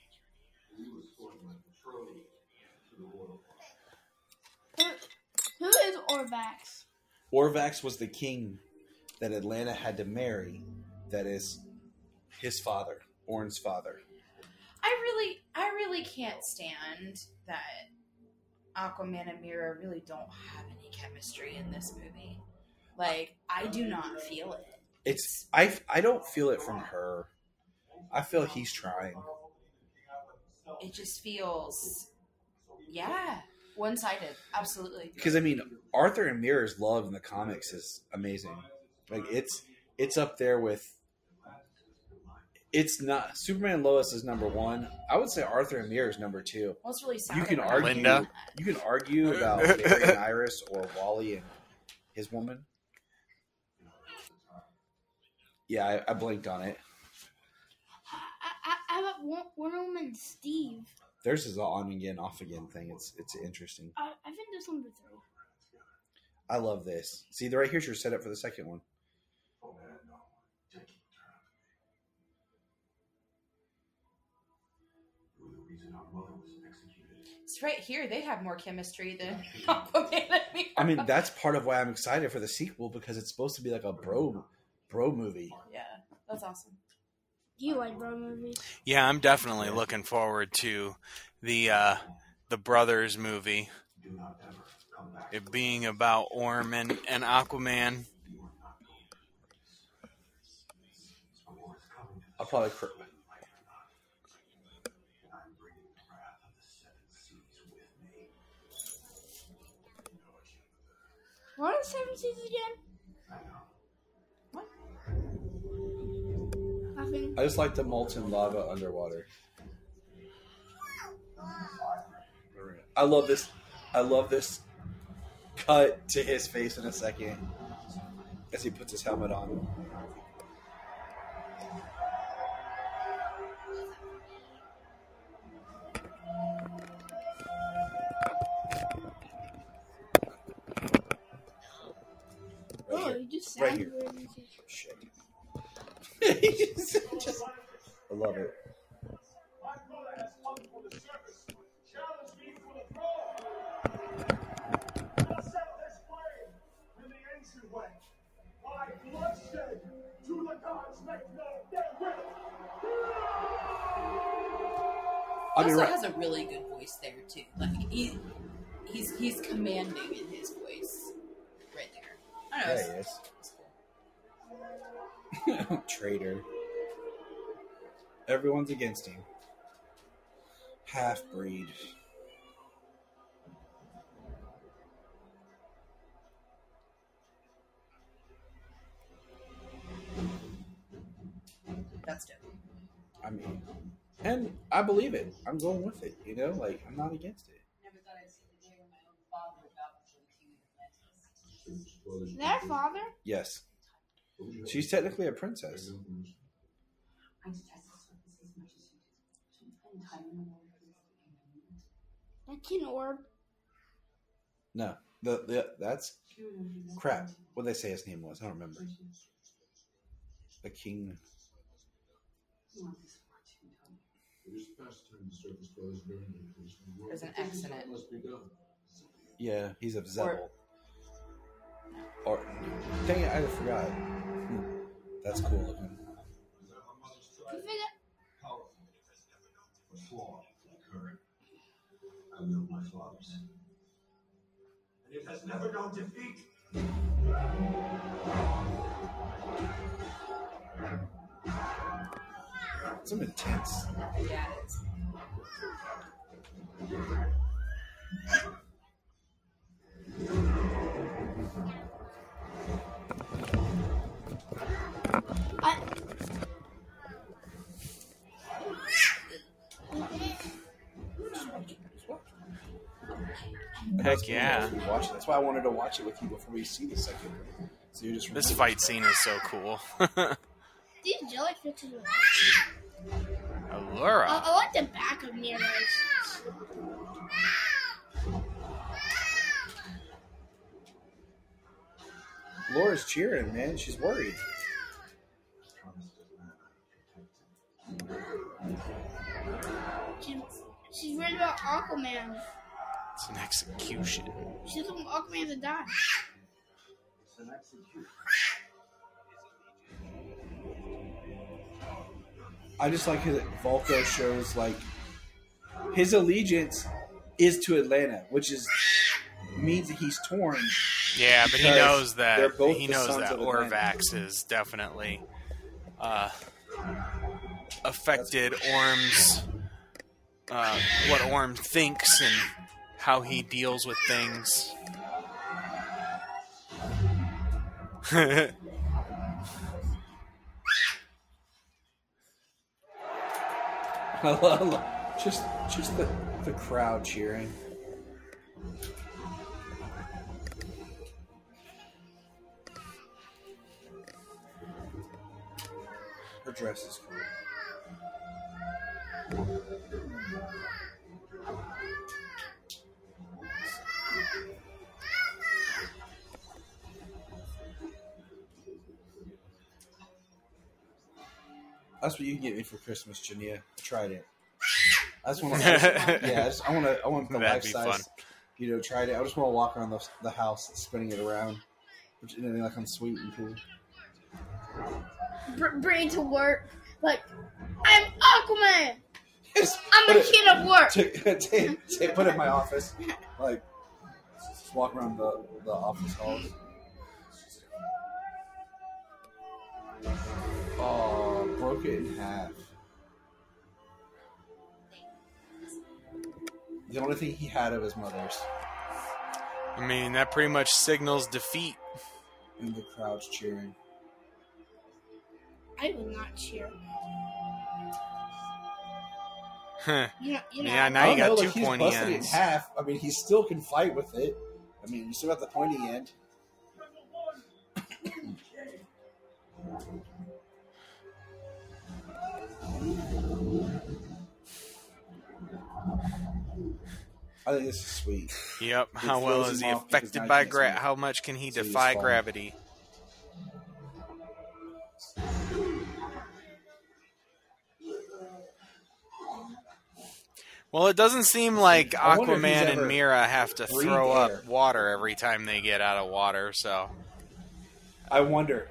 Who is Orvax? Orvax was the king that Atlanta had to marry. That is his father, Orm's father. I really can't stand that Aquaman and Mera really don't have any chemistry in this movie. Like, I do not feel it. I don't feel it from her. I feel he's trying. It just feels, one-sided. Absolutely. Because I mean, Arthur and Mera's love in the comics is amazing. Like it's up there with. It's not Superman and Lois is number one. I would say Arthur and Mera is number two. Well, it's really sad. You can argue. Linda. You can argue about Barry and Iris or Wally and his woman. Yeah, I blinked on it. I have Wonder Woman and Steve. Theirs is an on again, off again thing. It's interesting. I think this one's 3. I love this. See, right here's your setup for the second one. It's right here. They have more chemistry than Aquaman and Mera. I mean, that's part of why I'm excited for the sequel because it's supposed to be like a bro movie. Yeah, that's awesome. Do you like bro movies? Yeah, I'm definitely looking forward to the Brothers movie. It being about Orm and Aquaman. I'll probably. What are the 7 seas again? What? Nothing. I just like the molten lava underwater. I love this. I love this cut to his face in a second as he puts his helmet on. Oh, you just Right sound here. weird. Shit. Just, I love it. My brother has come for the service. Challenge me for the throne. I'll settle this flame in the ancient way. By bloodshed, to the gods make known their will. I mean, also right, has a really good voice there too. Like he's commanding in his voice right there. I don't know. there he is. Traitor. Everyone's against him. Half breed. That's dope. I mean, and I believe it. I'm going with it. You know, like I'm not against it. Never thought I'd see the day when my own father would bow before the king of Atlantis. Is that her father? Yes. She's technically a princess. I detest this surface as much as you do. Should spend time in the water for this. That King Orb. No, that's crap. What did they say his name was? I don't remember. The king. It is past time to start this brother's burning. There's an X in it. Must be done. Yeah, he's a Zebel. Or dang it, I forgot. That's cool looking. You figure Powerful, but flawed, current. I wield my father's. And it has never known defeat. Some intense. Yeah, it is. Heck yeah. Watch it. That's why I wanted to watch it with you before we see the second one. So you're just This fight scene is so cool. these jellyfishes are Allura. I like the back of Mira's. Laura's cheering, man. She's worried. She's worried about Aquaman. It's an execution. She doesn't want Aquaman to die. It's an execution. I just like that Volko shows like his allegiance is to Atlanta, which is means that he's torn. Yeah, but he because knows they're that both he the knows sons that of Atlanta. Orvax is definitely affected Orm's what Orm thinks and how he deals with things. I love just the crowd cheering. Her dress is cool. That's what you can get me for Christmas, Jania. I tried it. I just want to. I want the That'd life be size. fun. You know, tried it. I just want to walk around the house, spinning it around, pretending like I'm sweet and cool. Bring it to work. Like, I'm Aquaman. Just I'm a kid of work. Put it in my office. Like, just walk around the office halls. Oh, broke it in half. The only thing he had of his mother's. I mean, that pretty much signals defeat. And the crowd's cheering. I would not cheer. Huh. You know, Yeah, now I you don't got know, two like, he's pointy busted it in ends. half. I mean, he still can fight with it. I mean, you still got the pointy end. I think this is sweet. Yep. It How well throws is him he off because affected now by he can't swing. how much can he So he's defy falling. gravity? Well, it doesn't seem like I wonder if he's Aquaman ever and Mira have to breathed throw air. up water every time they get out of water, so. I wonder.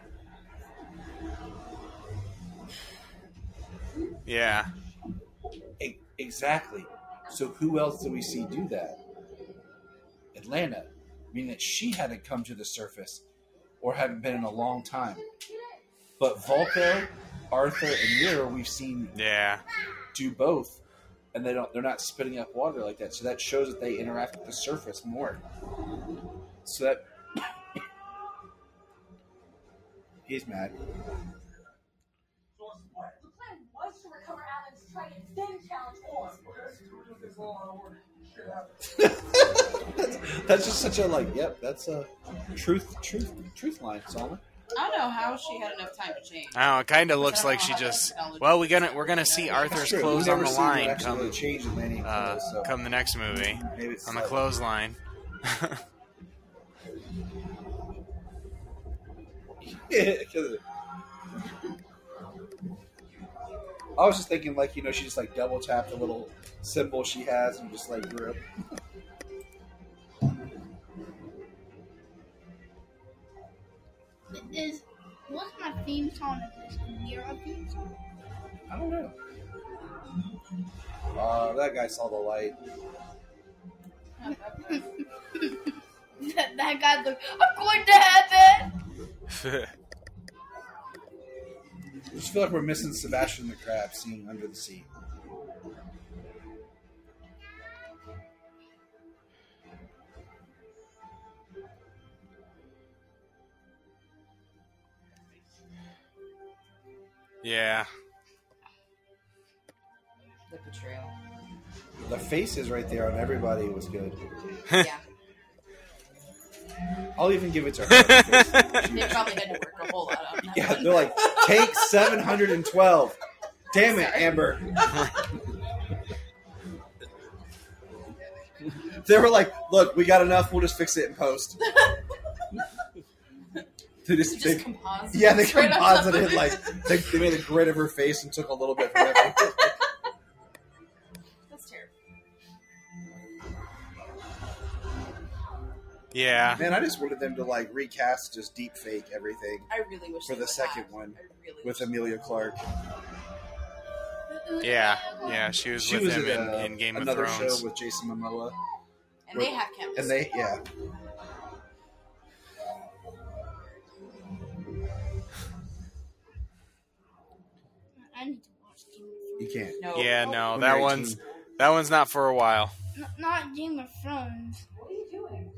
Yeah. Exactly. So who else do we see do that? Atlanta. Meaning that she hadn't come to the surface or hadn't been in a long time. But Vulko, Arthur, and Mira we've seen do both. And they're not spitting up water like that. So that shows that they interact with the surface more. So that he's mad. The plan was to recover Alan's trident, then challenge Orm. That's just such a that's a truth line, Solomon. I don't know how she had enough time to change. Oh, it kind of looks I don't like know she how just. technology Well, we're gonna see Arthur's true. clothes We've on never the seen her line actually come really change the landing clothes, so come the next movie maybe it's on the slightly- clothesline. I was just thinking, she just double tapped the little symbol she has and just grip. What's my theme song? Is this Mira theme song? I don't know. That guy saw the light. that guy's like, I'm going to heaven. I just feel like we're missing Sebastian the Crab singing Under the Sea. Yeah. The betrayal. The faces right there on everybody was good. Yeah. I'll even give it to her. because They probably had to work a whole lot on that. yeah, one. they're like, take 712. Damn it, Amber. They were like, look, we got enough. We'll just fix it in post. They Just composite. yeah, they straight on top of composited it. they made a grid of her face and took a little bit from everything. That's terrible. Yeah. Man, I just wanted them to recast, just deep fake everything I really wish for they the would second have. one I really with wish Amelia Clark. Yeah. Yeah. She was with him in Game of another Thrones. show with Jason Momoa. And they have chemistry. And they, yeah. I need to watch Game of Thrones. You can't. No. Yeah. No, When that you're one's not for a while. Not Game of Thrones. What are you doing?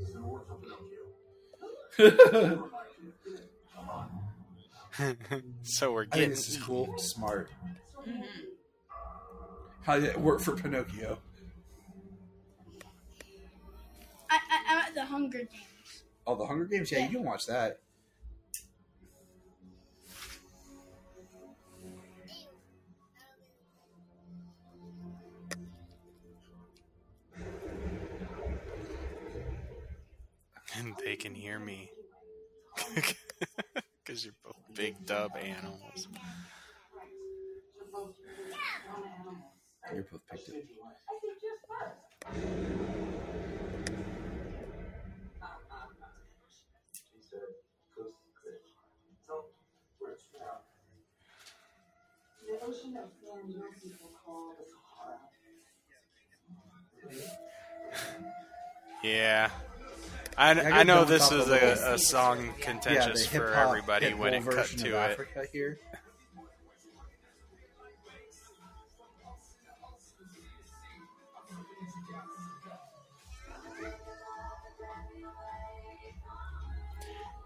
So we're I think getting. this is cool, smart. Mhm. How did it work for Pinocchio? I'm at the Hunger Games. Oh, the Hunger Games? Yeah, you can watch that. And they can hear me. Because you're both big dub animals. You're both picked it. The ocean of sand your people call the Sahara. Yeah. I I know don't this talk is about a song contentious the for hip-hop, everybody when it Pitbull cut version to of it. Africa here.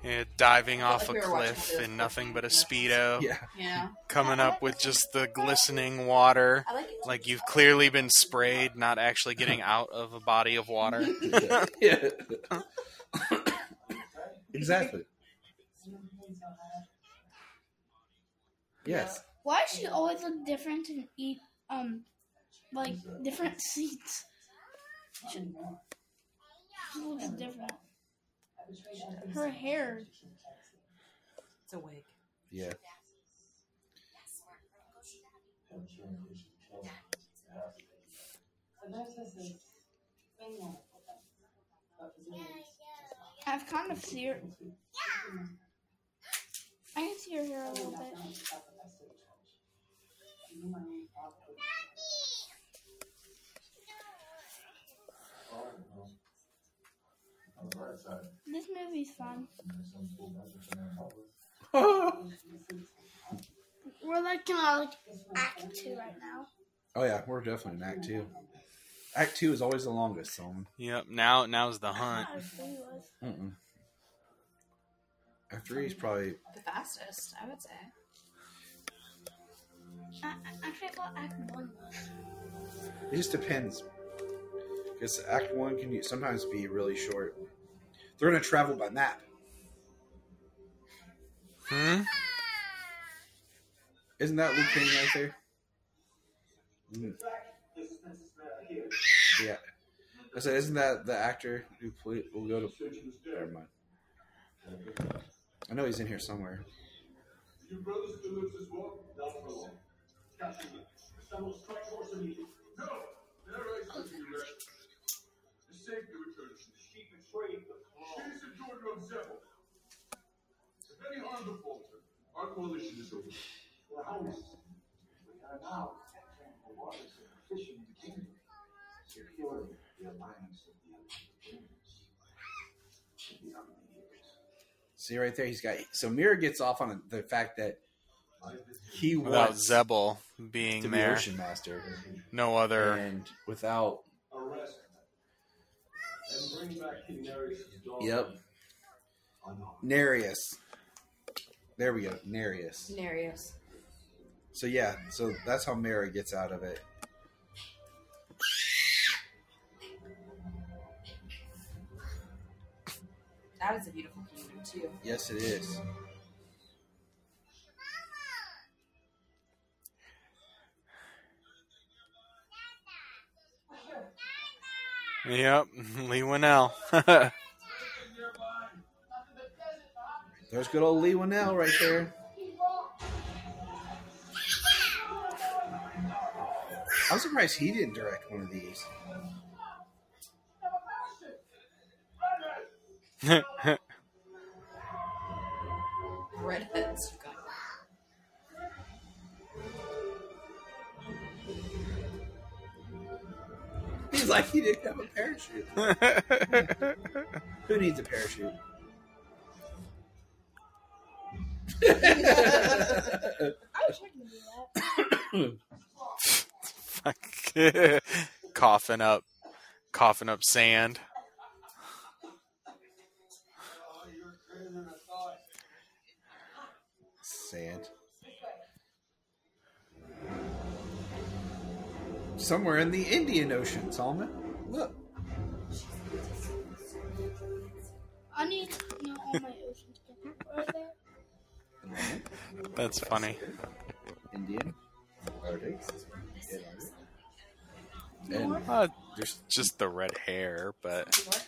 Yeah, diving off like a we were watching cliff those in nothing but a cliffing Speedo. Yeah. Yeah. Coming up with just the glistening water. I like it. Like you've clearly been sprayed, not actually getting out of a body of water. Yeah. Exactly. Yes. Why does she always look different and eat like different seeds? She looks different. Her hair. It's a wig. Yeah. I've kind of see her. I can see her hair a little bit. This movie's fun. We're like in Act 2 right now. Oh yeah, we're definitely in Act 2. Act 2 is always the longest, Solomon. Yep, now's the hunt. Act 3 is probably The fastest, I would say. Actually, I thought Act 1 was. It just depends. Because Act 1 can sometimes be really short. They're going to travel by map. Isn't that Luke Payne right there? Mm. Yeah. I said, isn't that the actor who will go to... Never mind. I know he's in here somewhere. You brothers still live this war? Not for long. Captain, Samuel strike force immediately. No! Their rights are to be rescued. The safety returns to the sheep and trade the She is the daughter of Zebel. If any harm befalls her, our coalition is over. Your Highness, we are now entering the waters of the fishing kingdom, securing the alliance of the other kingdoms. In the coming years. See right there, he's got... So Mira gets off on the fact that he Without wants Zebel being to be there. Ocean Master. No other... And without... Arrest and bring back King Nereus' daughter. Yep. Nereus. There we go. Nereus. Nereus. So yeah, so that's how Mira gets out of it. That is a beautiful kingdom, too. Yes, it is. Yep, Lee Winnell. There's good old Lee Winnell right there. I'm surprised he didn't direct one of these. Redheads, you got He's like, he didn't have a parachute. Who needs a parachute? I wish I could do that. coughing up sand. Sand. Somewhere in the Indian Ocean, Solomon. Look. I need to know all my oceans right there. That's funny. Indian. Arctic. And Just the red hair, but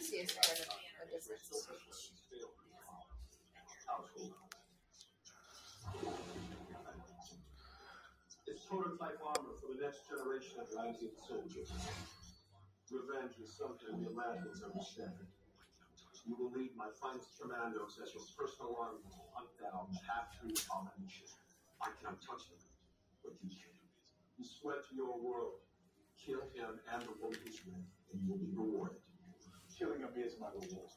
It's prototype armor for the next generation of rising soldiers. Revenge is something the Atlanteans understand. You will lead my finest commandos as your personal army to hunt down half-breed abomination. I cannot touch them, but you can. You swear to your world. Kill him and the woman he's with, and you will be rewarded. Killing him is my reward.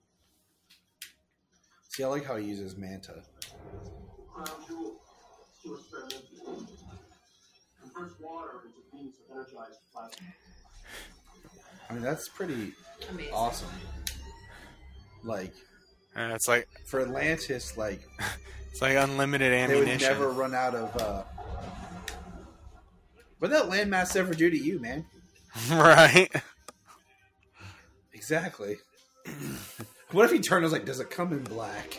see, I like how he uses Manta. Crown jewel, still experimental. Converts water into beams of energized plasma. I mean, that's pretty amazing. awesome. Like, It's like for Atlantis, like it's like unlimited ammunition. They would never run out of. What did that landmass ever do to you, man? Right. Exactly. What if he turned and was like, does it come in black?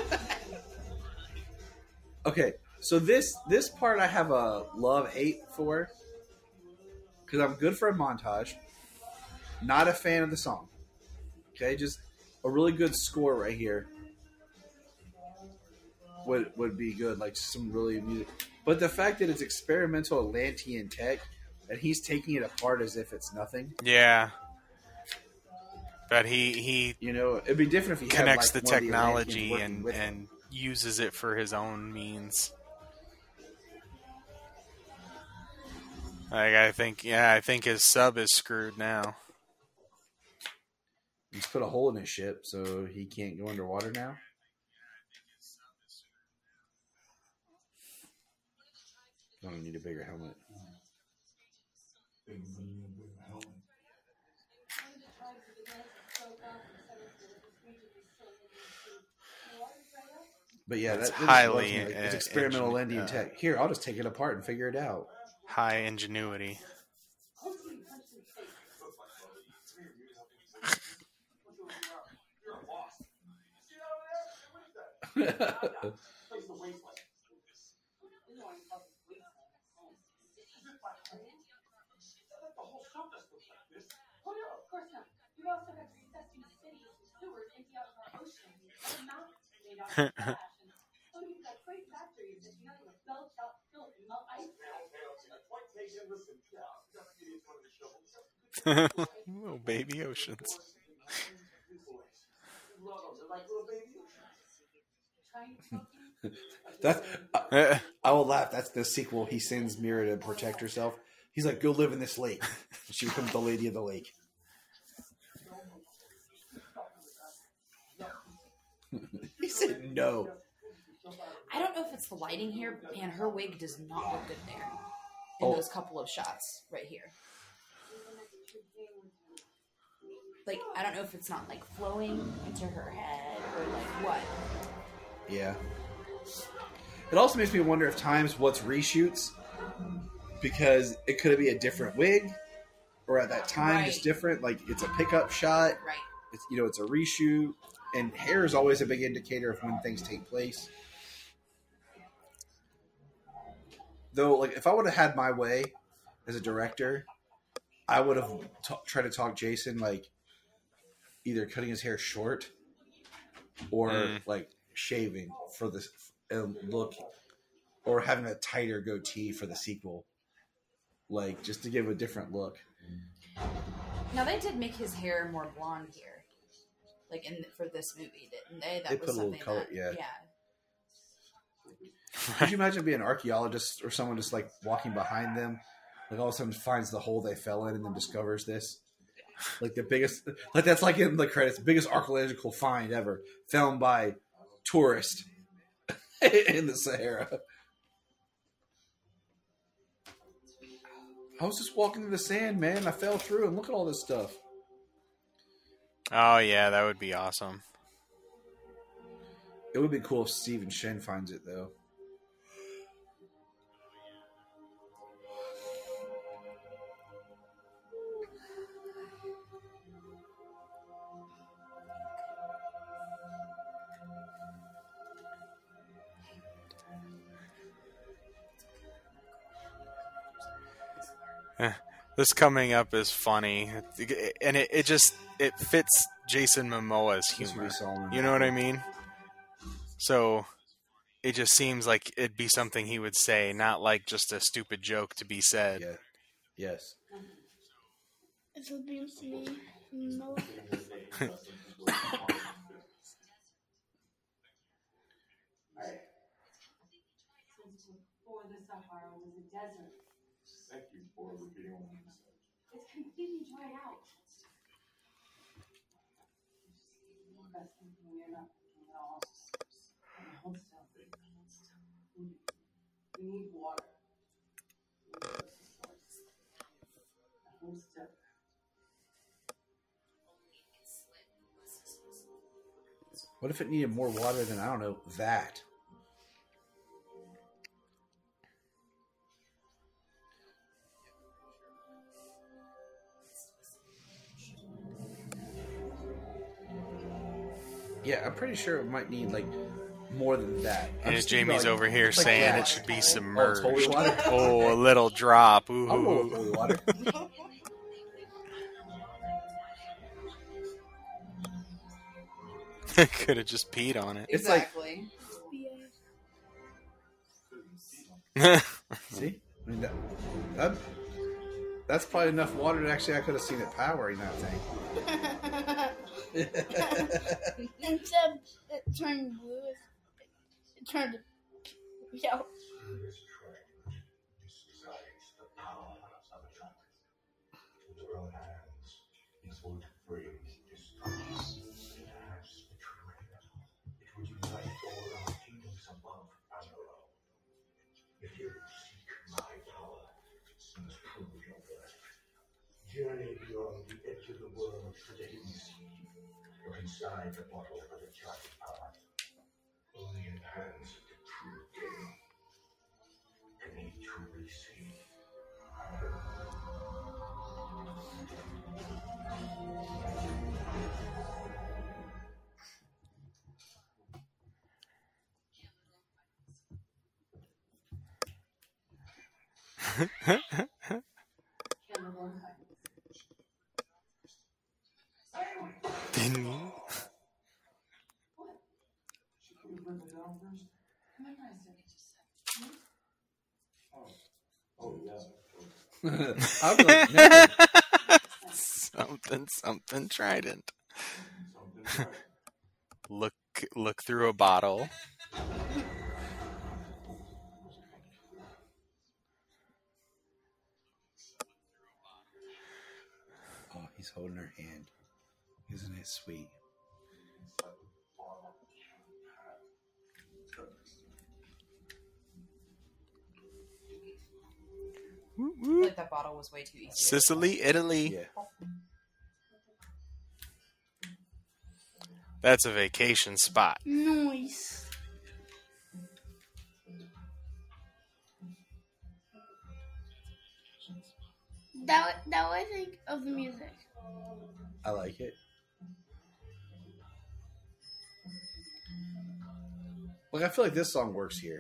Okay, so this part I have a love-hate for. Because I'm good for a montage. Not a fan of the song. Okay, just a really good score right here. Would be good, like some really music. But the fact that it's experimental Atlantean tech, and he's taking it apart as if it's nothing. Yeah. But he you know, it'd be different if he connects had, like, the technology the and uses it for his own means. Like I think his sub is screwed now. He's put a hole in his ship, so he can't go underwater now. I don't need a bigger helmet. But yeah, it's highly it's experimental Indian tech. Here, I'll just take it apart and figure it out. High ingenuity. Little baby oceans. I will laugh. That's the sequel. He sends Mira to protect herself. He's like, go live in this lake. She becomes the lady of the lake. He said no. I don't know if it's the lighting here, but man, her wig does not look good there. In those couple of shots right here. Like, I don't know if it's not, like, flowing into her head or, like, what. Yeah. It also makes me wonder if times what's reshoots, because it could be a different wig, or at that time it's different. Like, it's a pickup shot. Right. It's, you know, it's a reshoot. And hair is always a big indicator of when things take place. Though, like, if I would have had my way as a director, I would have tried to talk Jason, like, either cutting his hair short or, like, shaving for this look, or having a tighter goatee for the sequel. Like, just to give a different look. Now, they did make his hair more blonde here. Like, for this movie, didn't they? That They was put a little something color, that, yeah. Could you imagine being an archaeologist or someone just, like, walking behind them, like, all of a sudden finds the hole they fell in and then discovers this? Like, the biggest, like, that's like in the credits, biggest archaeological find ever, found by tourist in the Sahara. I was just walking in the sand, man. I fell through, and look at all this stuff. Oh, yeah, that would be awesome. It would be cool if Stephen Shen finds it, though. This coming up is funny, and it fits Jason Momoa's humor. You know what I mean? So it just seems like it'd be something he would say, not like just a stupid joke to be said. Yeah. Yes. It's abuse me. No. Before the Sahara was a desert. Thank you for repeating what you said. It's completely dried out. Best thing we're not thinking at all. Hold still. We need water. Hold still. What if it needed more water than, I don't know, that? Yeah, I'm pretty sure it might need, like, more than that. And Jamie's like, over here like saying that. it should be Oh, submerged. it's holy water? Oh, a little drop. Ooh. I'll roll with holy water. Could have just peed on it. It's like- Exactly. See? I mean, that's probably enough water to actually I could have seen it powering that thing. Instead of it turning blue, it turned yellow. Journey beyond the edge of the world to the hidden sea. Look inside the bottle for the charted path. Only in the hands of the true king can he truly see. I'll be like, never. Something trident. Look through a bottle. Oh, he's holding her hand. Isn't it sweet? I feel like that bottle was way too easy. Sicily, Italy. Yeah. That's a vacation spot. Nice. That what I think of the music. I like it. Like, I feel like this song works here.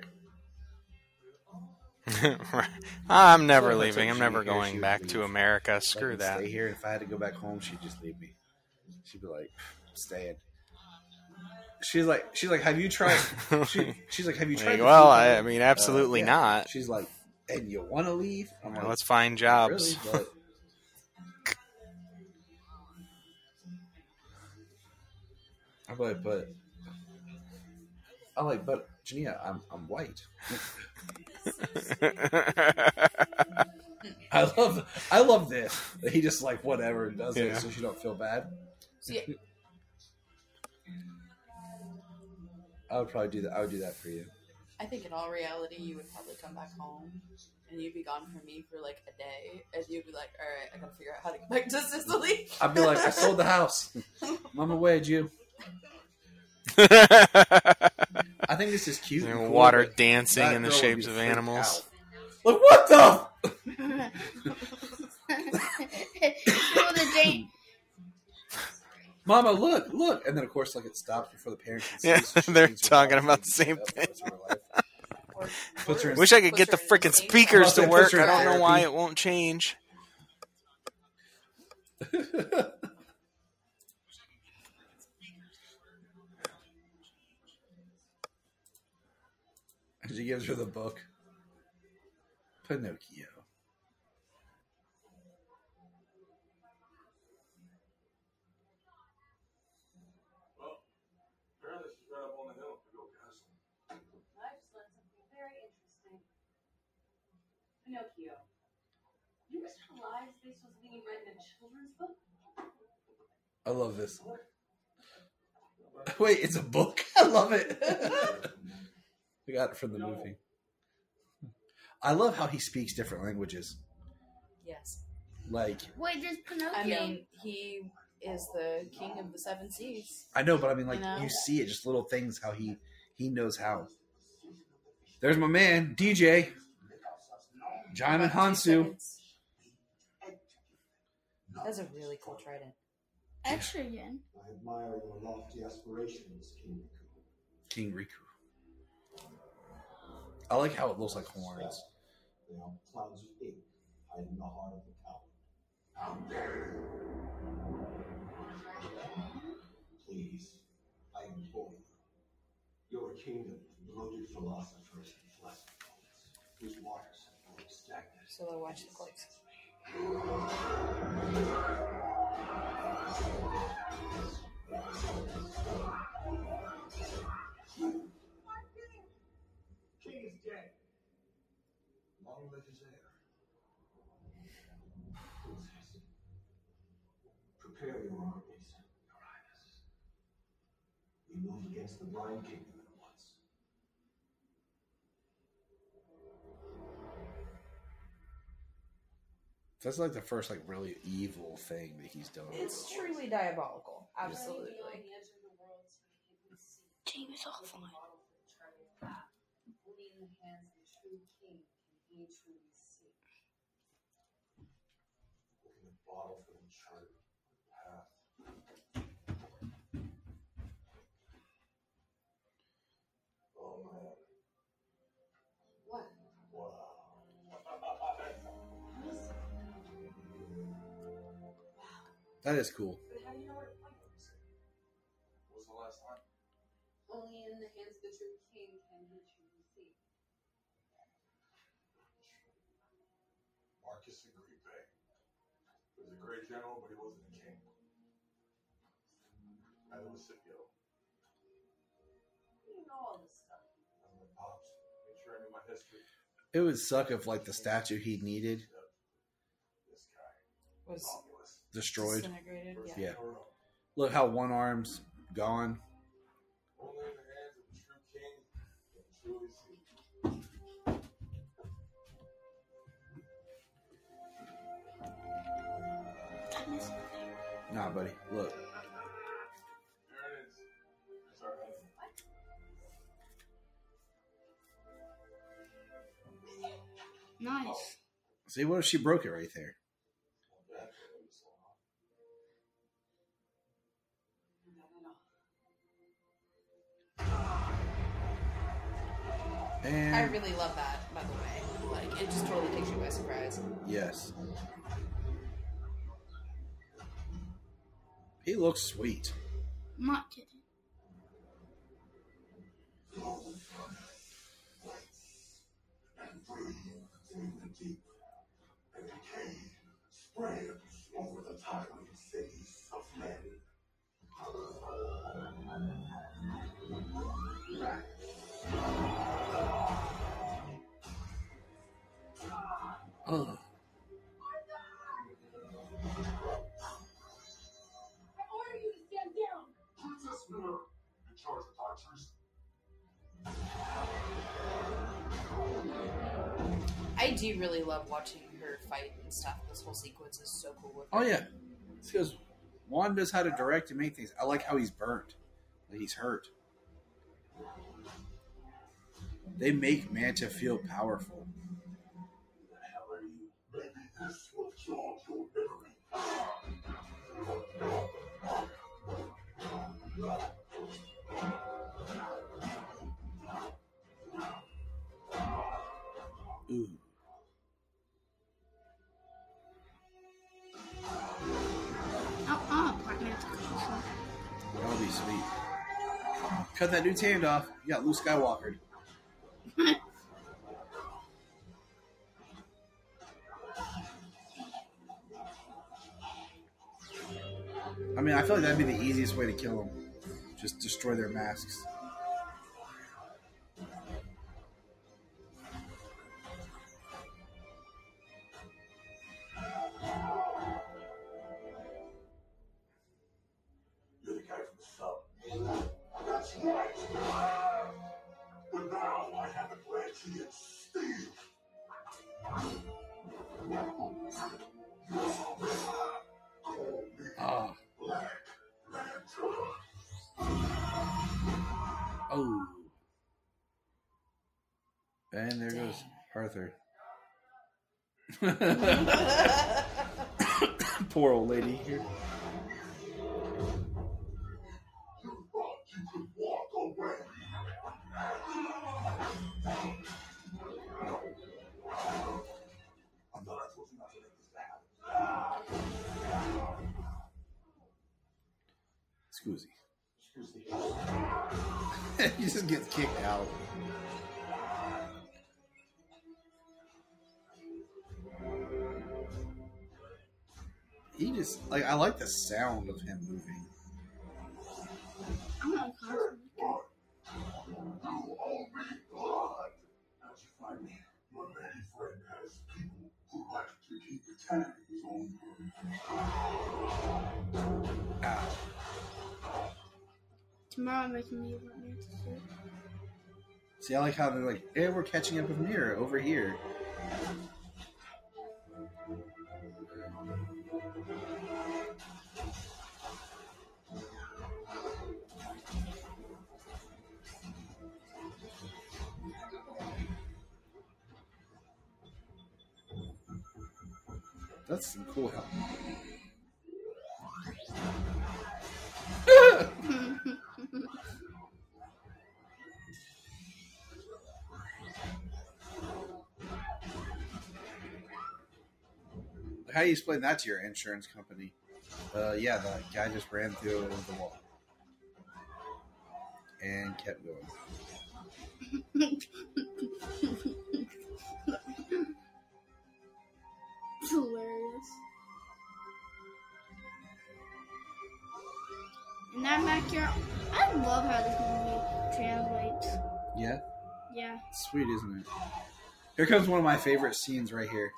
I'm never So if I leaving. took I'm never Judy here, going she would back leave. to America. Like, Screw I'd that. Stay here. If I had to go back home, she'd just leave me. She'd be like, "I'm staying." She's like, have you tried? She's like, have you tried? Well, the I food? mean, absolutely Yeah. not. She's like, and you want to leave? I'm like, Let's find "Not jobs. really, but I'm like, but Jania, I'm white. I love this. That he just like whatever and does Yeah. it so she don't feel bad. So, yeah, I would probably do that. I would do that for you. I think in all reality, you would probably come back home and you'd be gone from me for like a day, and you'd be like, "All right, I gotta figure out how to get back to Sicily." I'd be like, I sold the house. I'm on my way, Jew. I think this is cute. and cool, Water but dancing that in the girl would shapes be of freaked animals. out. Like, what the? Show the date. Mama, look. And then, of course, like it stops before the parents can see. Yeah, so she they're thinks her talking mom's about like, the same "Yep, thing." that's her life." Or- Puts her in- Wish I could puts get the her in freaking state. speakers to Puts work. her in I don't know therapy. why it won't change. And she gives her the book. Pinocchio. Apparently she's right up on the hill to go castle. I just learned something very interesting. Pinocchio. You must realize this was being written in a children's book? I love this. Wait, it's a book? I love it. We got it from the movie. I love how he speaks different languages. Yes. Like, Wait, does Pinocchio? I mean, he is the king of the seven seas. I know, but I mean, like, You know? you see it, just little things, how he knows how. There's my man, DJ. Jaimin About 2 Hansu. seconds. That's a really cool trident. Extra again. I admire your lofty aspirations, King Riku. King Riku. I like how it looks like horns. They are clouds of ink hiding in the heart of the tower. How dare you! Please, I implore you. You're a kingdom of bloated philosophers and philosophers whose waters have grown stagnant. So I watch the clicks. King is dead. Long live his heir. Princess, prepare your armies, Your Highness. We move against the Blind Kingdom at once. That's like the first, like, really evil thing that he's done. It's truly diabolical. Absolutely. James all fine. Only in the hands of the true king can he truly see. Looking at bottle for the chart path. Oh man. What? Wow. That is cool. But how do you know where to point it? What was the last line? Only in the hands of the true king can he truly see. Marcus Agrippe. He was a great general, but he wasn't a king. Neither was Scipio. You know all this stuff. That's my pops. Made sure I knew my history. It would suck if, like, the statue he needed This guy. Was Romulus. destroyed. disintegrated. First Yeah. Yeah. in a row. Look how one arm's gone. Only in the hands of the true king can truly see. That missing there. Nah, buddy. Look. There it is. It's our head. Nice. See, what if she broke it right there? Not bad for him, so long. Not at all. And I really love that, by the way. Like, it just totally takes you by surprise. yes. He looks sweet. I'm not kidding. In the deep, and decay spreads over the tiny cities of men. Ugh. I order you to stand down. Princess Miller, in charge of archers. I do really love watching her fight and stuff. This whole sequence is so cool with her. Oh yeah. It's because Juan knows how to direct and make things. I like how he's burnt. Like he's hurt. They make Manta feel powerful. Who the hell are you? Maybe this will jog your memory. Ooh. Black Manta. That would be sweet. Cut that dude's hand off. You got Luke Skywalker. I mean, I feel like that'd be the easiest way to kill them. Just destroy their masks. You're the guy from the sub. That's right. But now I have a plan to get Steve. Ah. And there goes Arthur. Poor old lady here. Scoozy. He just gets kicked out. He just I like the sound of him moving. I'm not confident. Ow. Tomorrow I'm making me what man to say. See, I like how they're like, hey, we're catching up with Mira over here. That's some cool help. How do you explain that to your insurance company? Yeah, the guy just ran through the wall and kept going. It's hilarious. And that backyard, I love how this movie translates. Yeah? Yeah. Sweet, isn't it? Here comes one of my favorite scenes right here.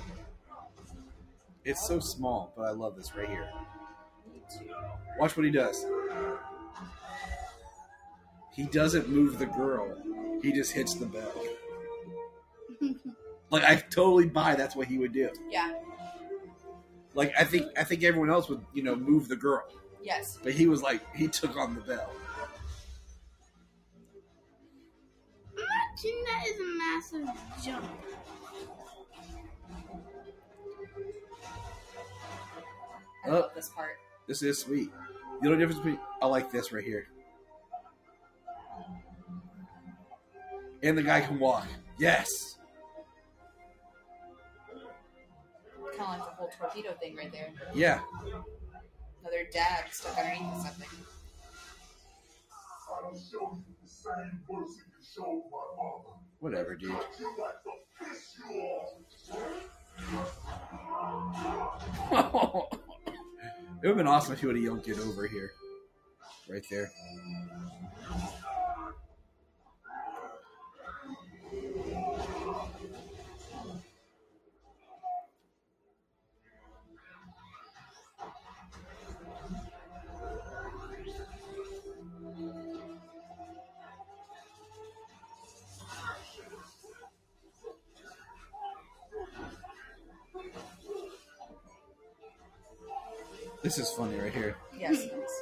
It's so small, but I love this right here. Watch what he does. He doesn't move the girl. He just hits the bell. Like, I totally buy that's what he would do. Yeah. Like, I think everyone else would, move the girl. Yes. But he was like, he took on the bell. Imagine that is a massive jump. I love this part. This is sweet. You know the difference between... I like this right here. And the guy can walk. Yes! Kind of like the whole torpedo thing right there. Yeah. Another dab stuck underneath something. I'll show you the same mercy you showed my mama. Whatever, dude. You like to piss you off. It would have been awesome if he would have yelled, "Get over here." Right there. This is funny right here. Yes, it is.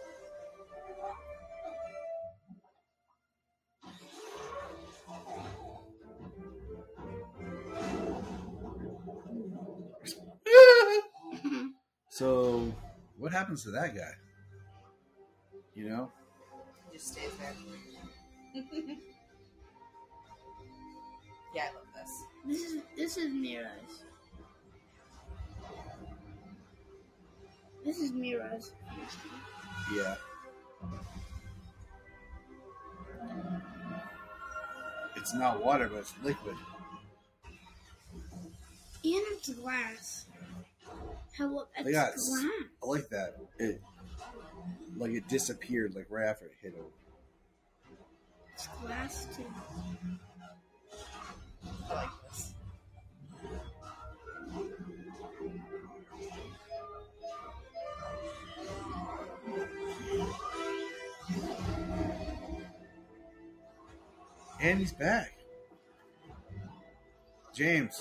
So, what happens to that guy? You know? He just stays there. Yeah, I love this. This is Mira's. This is Mira's. Yeah. It's not water, but it's liquid. And it's glass. Hello, it's Yeah, glass. I like that. It disappeared like right after it hit him. It's glass too. I like this. And he's back. James.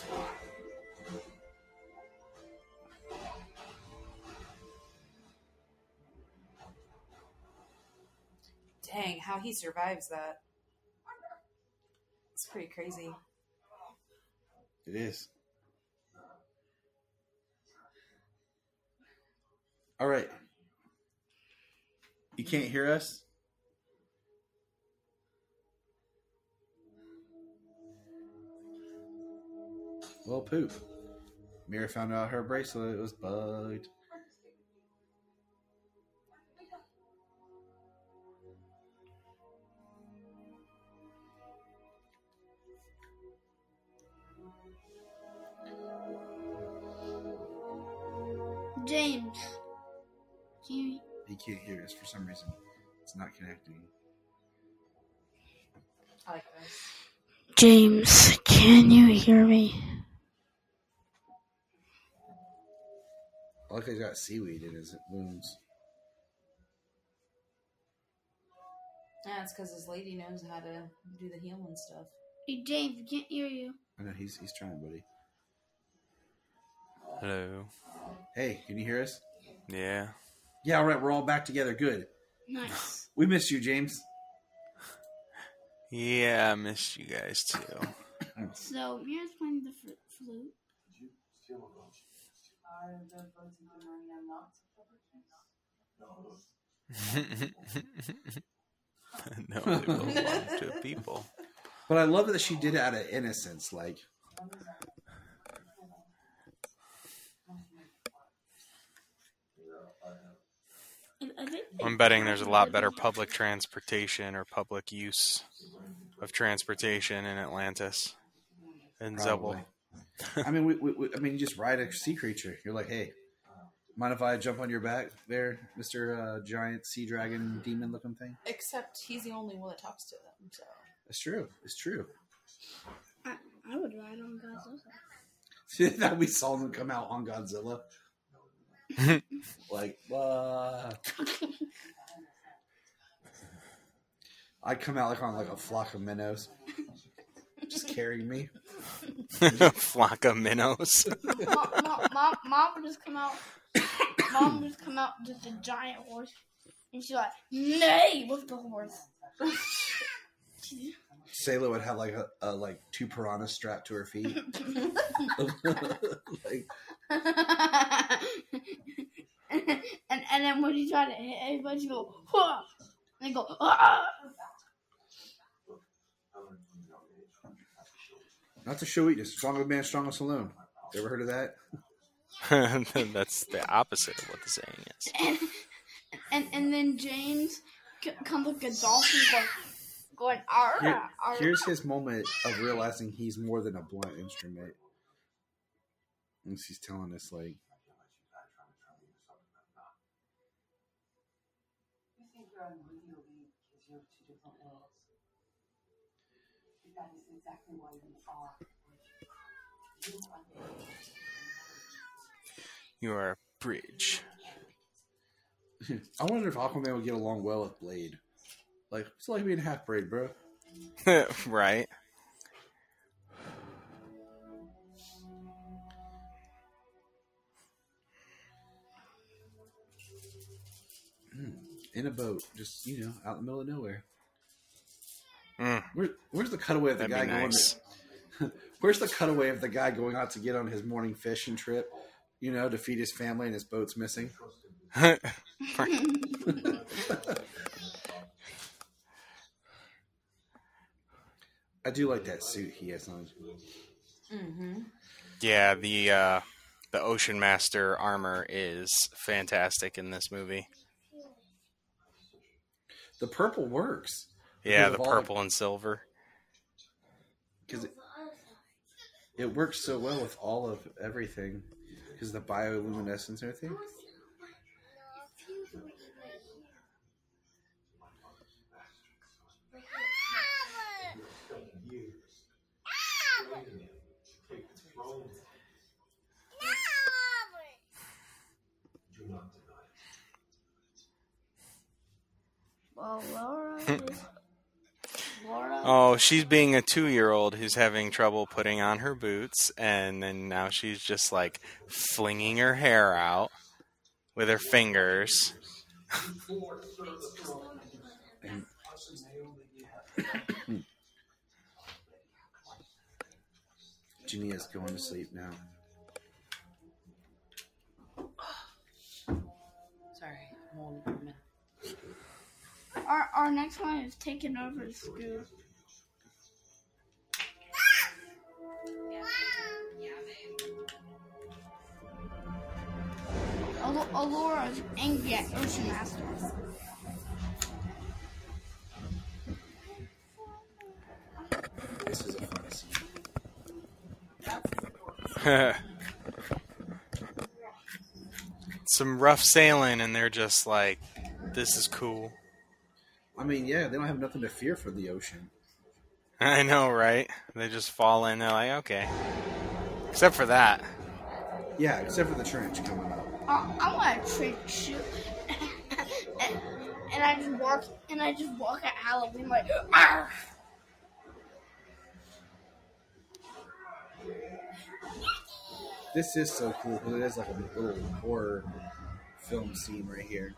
Dang, how he survives that. It's pretty crazy. It is. All right. You can't hear us? Well, poop. Mira found out her bracelet was bugged. James. He can't hear us for some reason. It's not connecting. I like this. James, can you hear me? I like he's got seaweed in his wounds. Yeah, it's because his lady knows how to do the healing stuff. Hey, James, we can't hear you. I know he's trying, buddy. Hello. Hey, can you hear us? Yeah. Yeah, all right. We're all back together. Good. Nice. We missed you, James. Yeah, I missed you guys too. So, Mira's playing the flute. No, they belong to people. But I love that she did it out of innocence. Like, I'm betting there's a lot better public transportation or public use of transportation in Atlantis than Zebul. I mean, you just ride a sea creature. You're like, hey, mind if I jump on your back there, Mr. Giant Sea Dragon Demon looking thing? Except he's the only one that talks to them, so. It's true. It's true. I would ride on Godzilla. That we saw them come out on Godzilla. Like, I'd come out like on like a flock of minnows, just carrying me. Flock of minnows. Mom would just come out. Mom would just come out just a giant horse, and she's like, "Nay!" with the horse. Sayla would have like a like two piranhas strapped to her feet. Like, and then when you try to hit everybody, you go, "Huh!" and they go, "Ah!" Not to show weakness. Strongest man, strongest alone. You ever heard of that? That's the opposite of what the saying is. And then James comes like a dolphin going "Arr!" Here's his moment of realizing he's more than a blunt instrument. And she's telling us, like, You think you're unworthy of me because you're two different worlds. But that is exactly why we are. You are a bridge. I wonder if Aquaman would get along well with Blade. Like, it's like being half braid, bro. Right. In a boat, just, you know, out in the middle of nowhere. Mm. Where's the cutaway of the That'd guy be nice. going? Where's the cutaway of the guy going out to get on his morning fishing trip? You know, to feed his family, and his boat's missing. I do like that suit he has on. Mm-hmm. Yeah, the Ocean Master armor is fantastic in this movie. The purple works. Yeah, the purple and silver. Because it works so well with all of everything. Because the bioluminescence and everything. Well, Laura. Oh, she's being a 2-year-old who's having trouble putting on her boots, and then now she's just like flinging her hair out with her fingers. Jania's going to sleep now. Sorry, I'm holding for a minute. Our next one is taking over the school. Alora's angry at Ocean Master. This is a fun scene. Some rough sailing, and they're just like, this is cool. I mean, yeah, they don't have nothing to fear for the ocean. I know, right? They just fall in. They're like, okay. Except for that. Yeah, except for the trench coming up. I want a trench shoot, and I just walk at Halloween like, argh! This is so cool because it is like a little horror film scene right here.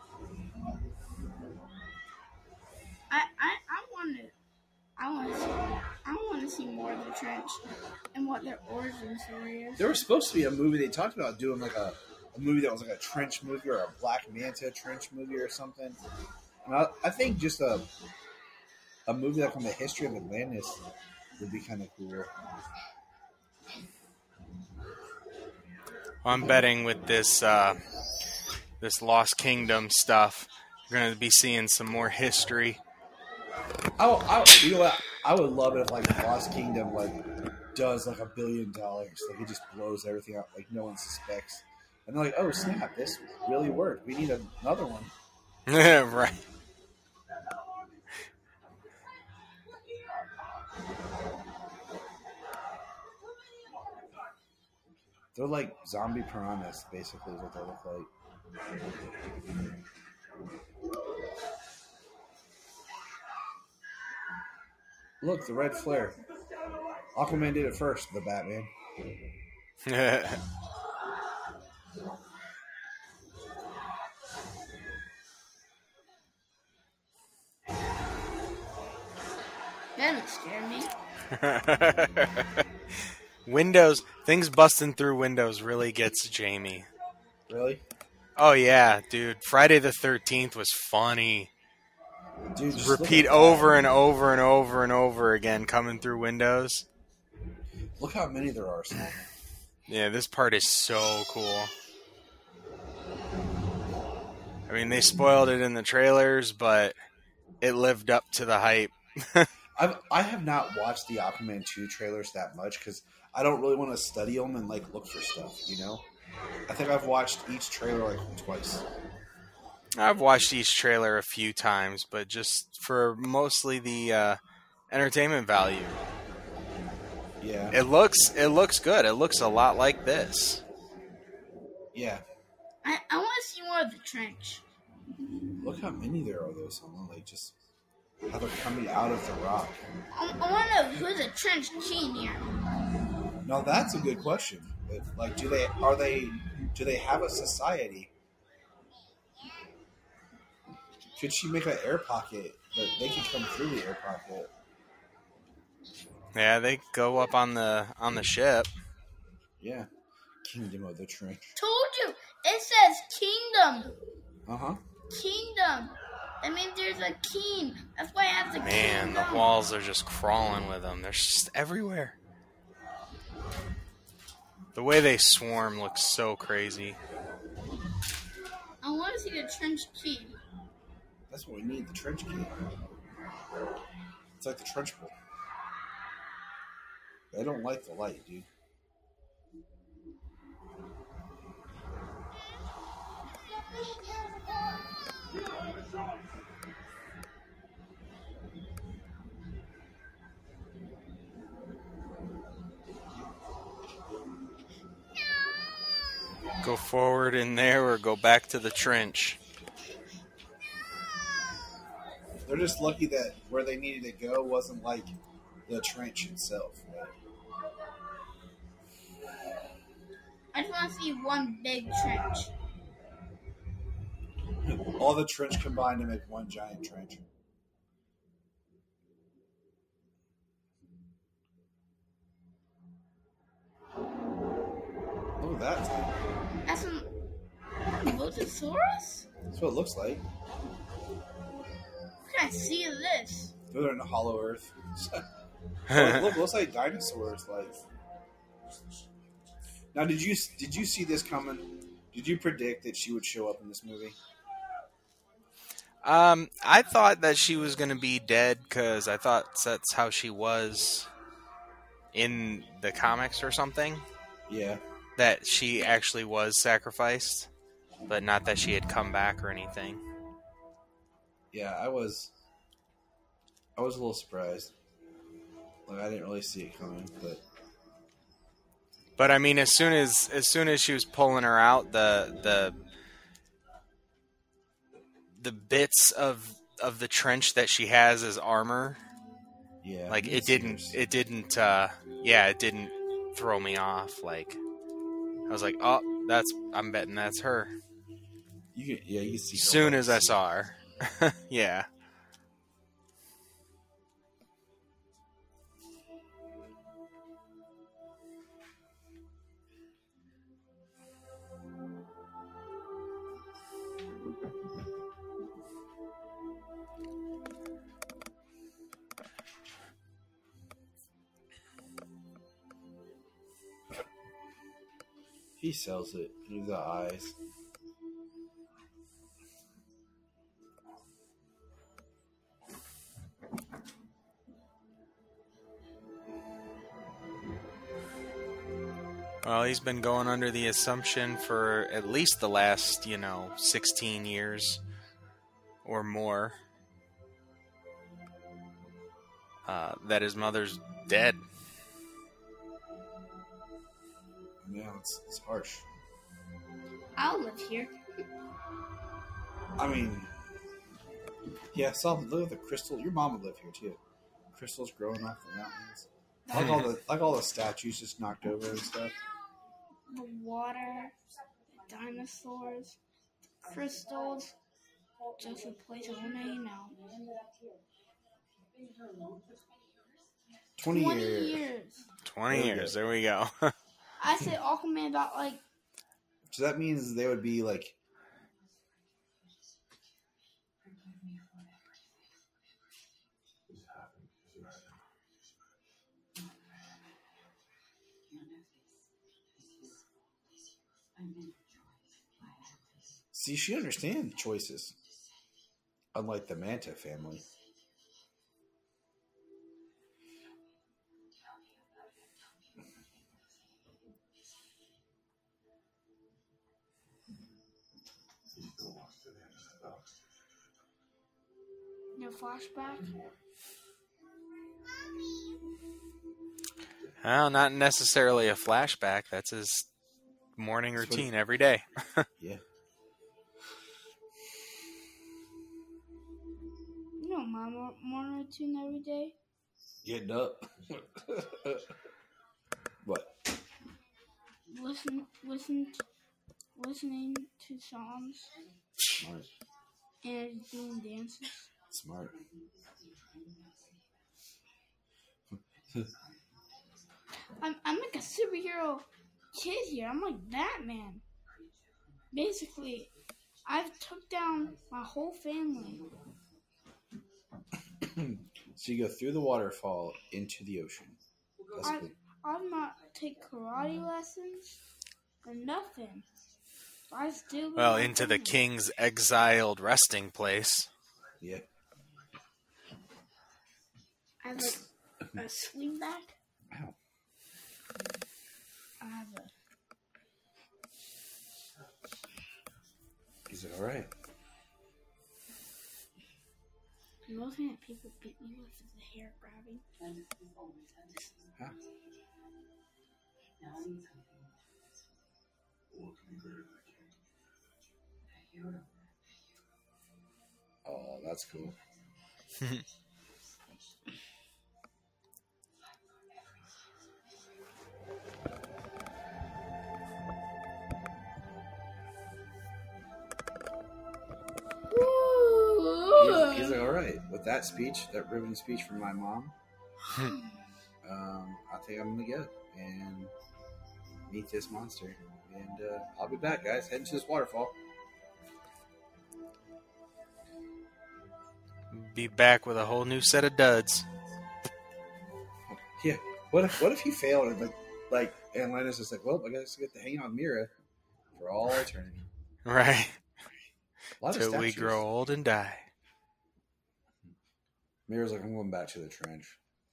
I want to see more of the trench and what their origin story is. There was supposed to be a movie they talked about doing, like a movie that was like a trench movie or a Black Manta trench movie or something. And I think just a movie like on the history of Atlantis would be kind of cool. I'm betting with this this Lost Kingdom stuff, we're going to be seeing some more history. You know what? I would love it if like Lost Kingdom does like $1 billion. Like it just blows everything out. Like no one suspects. And they're like, oh snap, this really worked. We need another one. Right. They're like zombie piranhas, basically, is what they look like. Look, the red flare. Aquaman did it first, the Batman. That scared me. Windows, things busting through windows really gets Jamie. Really? Oh yeah, dude. Friday the 13th was funny. Dude, just repeat over and over and over and over again coming through windows. Look how many there are. So. Yeah, this part is so cool. I mean, they spoiled it in the trailers, but it lived up to the hype. I have not watched the Aquaman 2 trailers that much because I don't really want to study them and like look for stuff, you know? I think I've watched each trailer like twice. I've watched each trailer a few times, but just for mostly the entertainment value. Yeah. It looks good. It looks a lot like this. Yeah. I want to see more of the trench. Look how many there are though, someone like just how they're coming out of the rock. I want to know who's a trench king here. No, that's a good question. Like, do they have a society? Could she make an air pocket that they could come through the air pocket? Yeah, they go up on the ship. Yeah. Kingdom of the Trench. Told you. It says kingdom. Uh-huh. Kingdom. I mean, there's a king. That's why I have the Man, kingdom. the walls are just crawling with them. They're just everywhere. The way they swarm looks so crazy. I want to see the trench king. That's what we need, the trench key. It's like the trench bowl. They don't like the light, dude. Go forward in there or go back to the trench. They're just lucky that where they needed to go wasn't like the trench itself. Right? I just want to see one big trench. All the trench combined to make one giant trench. that thing. That's a Mosasaurus? That's what it looks like. What can I see of this? They're in the Hollow Earth. Look, looks like dinosaurs. Like. Now, did you see this coming? Did you predict that she would show up in this movie? I thought that she was going to be dead because I thought that's how she was in the comics or something. Yeah. That she actually was sacrificed, but not that she had come back or anything. Yeah, I was a little surprised. Like, I didn't really see it coming, but I mean, as soon as she was pulling her out, the bits of the trench that she has as armor, yeah, like it didn't throw me off. Like I was like, oh, I'm betting that's her. You can see. Soon as I saw her, yeah. He sells it through the eyes. Well, he's been going under the assumption for at least the last, 16 years or more that his mother's dead. Yeah, it's harsh. I'll live here. I mean, yeah, look at the crystal. Your mom would live here too. Crystals growing off the mountains. Like all the statues just knocked over and stuff. The water, the dinosaurs, the crystals, just a place of name now. 20 years. 20 years. There we go. I said Aquaman about like. So that means they would be like. See, she understands choices. Unlike the Manta family. No flashback? Well, not necessarily a flashback. That's his morning routine every day. Yeah. You know my morning routine every day? Getting up. What? Listening to songs. Smart. And doing dances. Smart. I'm like a superhero kid here. I'm like Batman. Basically, I've took down my whole family. So you go through the waterfall into the ocean. I've not take karate lessons or nothing. I still into the king's exiled resting place. Yeah. I have a swing back. Ow. I have a. Is it alright? The most thing that people beat me with is the hair grabbing. Huh? Oh, that's cool. He's like, all right, with that speech, that riveting speech from my mom, I think I'm gonna get it. And meet this monster. And I'll be back, guys. Heading to this waterfall. Be back with a whole new set of duds. Yeah. What if you fail and and Atlantis is like, well, I guess I get to hang out with Mira for all eternity. Right. Till we grow old and die. Mira's like, I'm going back to the trench.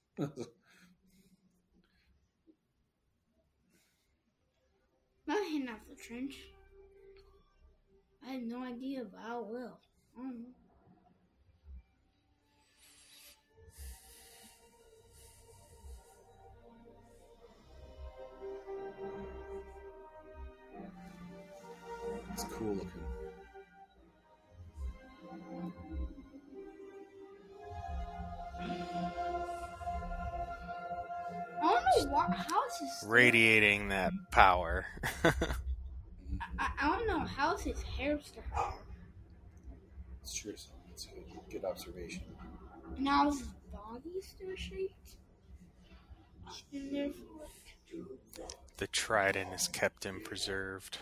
Not hitting out the trench. I had no idea, but I will. I don't know. It's cool looking. I don't know how is his Radiating that power. I don't know how is his hair still there. It's true. So it's a good observation. Now is his body still shaped? It's been there for The trident has kept him preserved.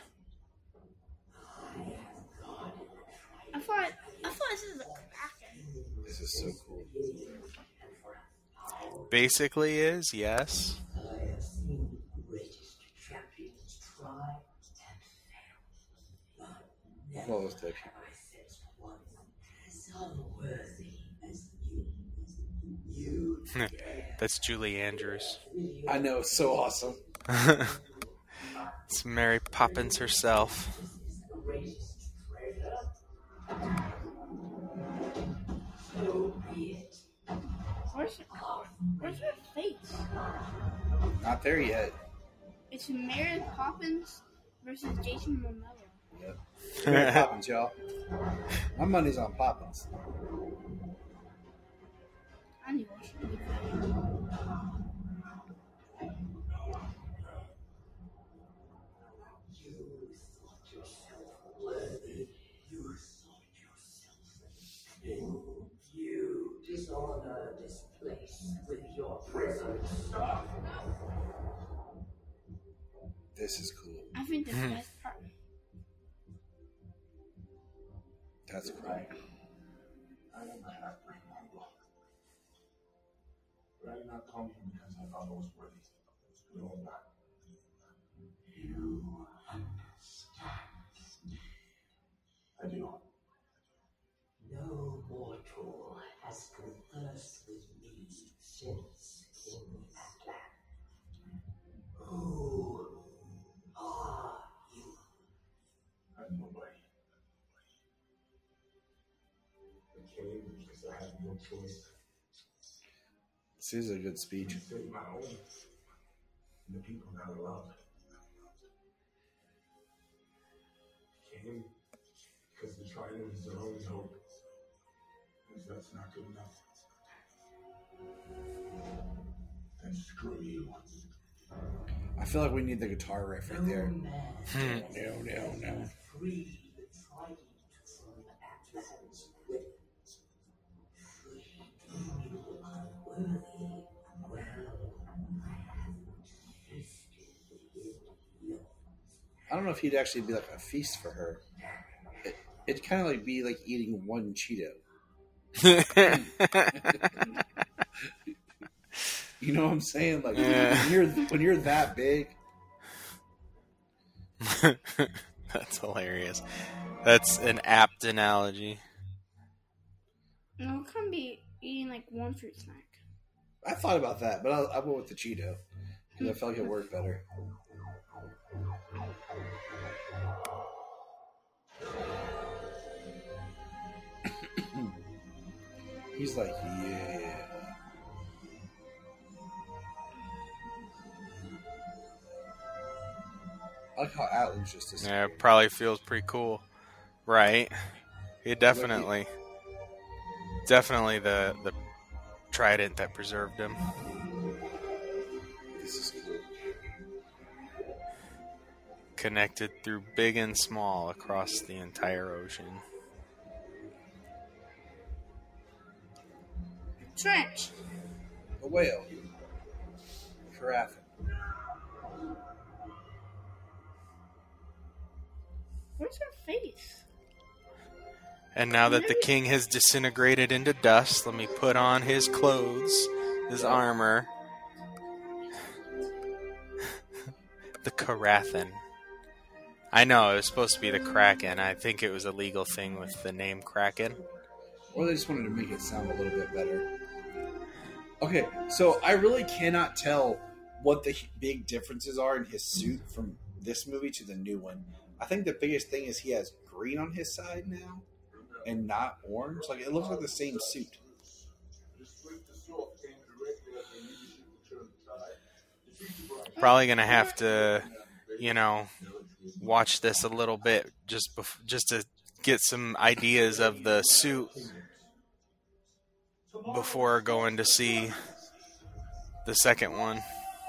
I thought this is a Kraken. This is so cool. Basically is, yes. Well, those type That's Julie Andrews. I know, it's so awesome. It's Mary Poppins herself. Where's her face? Not there yet. It's Mary Poppins versus Jason Momoa. Yep. Mary Poppins, y'all. My money's on Poppins. I knew I should be You dishonor this place with your presence. This is cool. I think the best part. That's cool. I am a half-breed Mongol. But I did not come here because I thought I was worthy. No, I'm not. You understand. I do. No mortal has conversed with me since in that land. Who are you? I'm nobody. I came because I had no choice. This is a good speech. To save my own and the people that I love. I came because the trident is their only hope. If that's not good enough, then screw you. I feel like we need the guitar riff right there. No. Free the trident from Atlantis with free unworthy. Well, I have tasted it. I don't know if he'd actually be like a feast for her. It'd kind of like be like eating one Cheeto. You know what I'm saying? Like when you're that big. That's hilarious. That's an apt analogy. No, it can be eating like one fruit snack. I thought about that, but I went with the Cheeto because I felt like it worked better. He's like, yeah. I like how Atlan's just this. Yeah, it probably feels pretty cool. Right. It definitely the trident that preserved him. This is cool. Connected through big and small across the entire ocean. Trench. A whale. Carafe. Where's her face? And now that the king has disintegrated into dust, let me put on his clothes, his armor. The Karathan. I know, it was supposed to be the Kraken. I think it was a legal thing with the name Kraken. Or they just wanted to make it sound a little bit better. Okay, so I really cannot tell what the big differences are in his suit from this movie to the new one. I think the biggest thing is he has green on his side now and not orange. Like, it looks like the same suit. Probably gonna have to, watch this a little bit just to get some ideas of the suit before going to see the second one.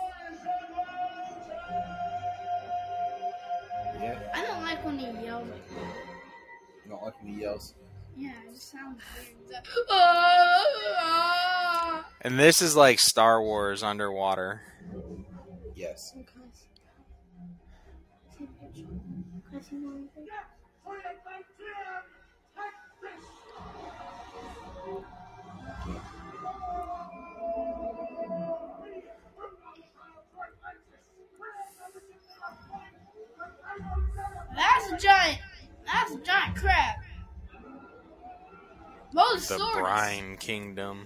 Yeah. I don't like when he yells like that. You don't like when he yells? Yeah, it just sounds weird. And this is like Star Wars underwater. Yes. That's a giant crab. The Brine Kingdom.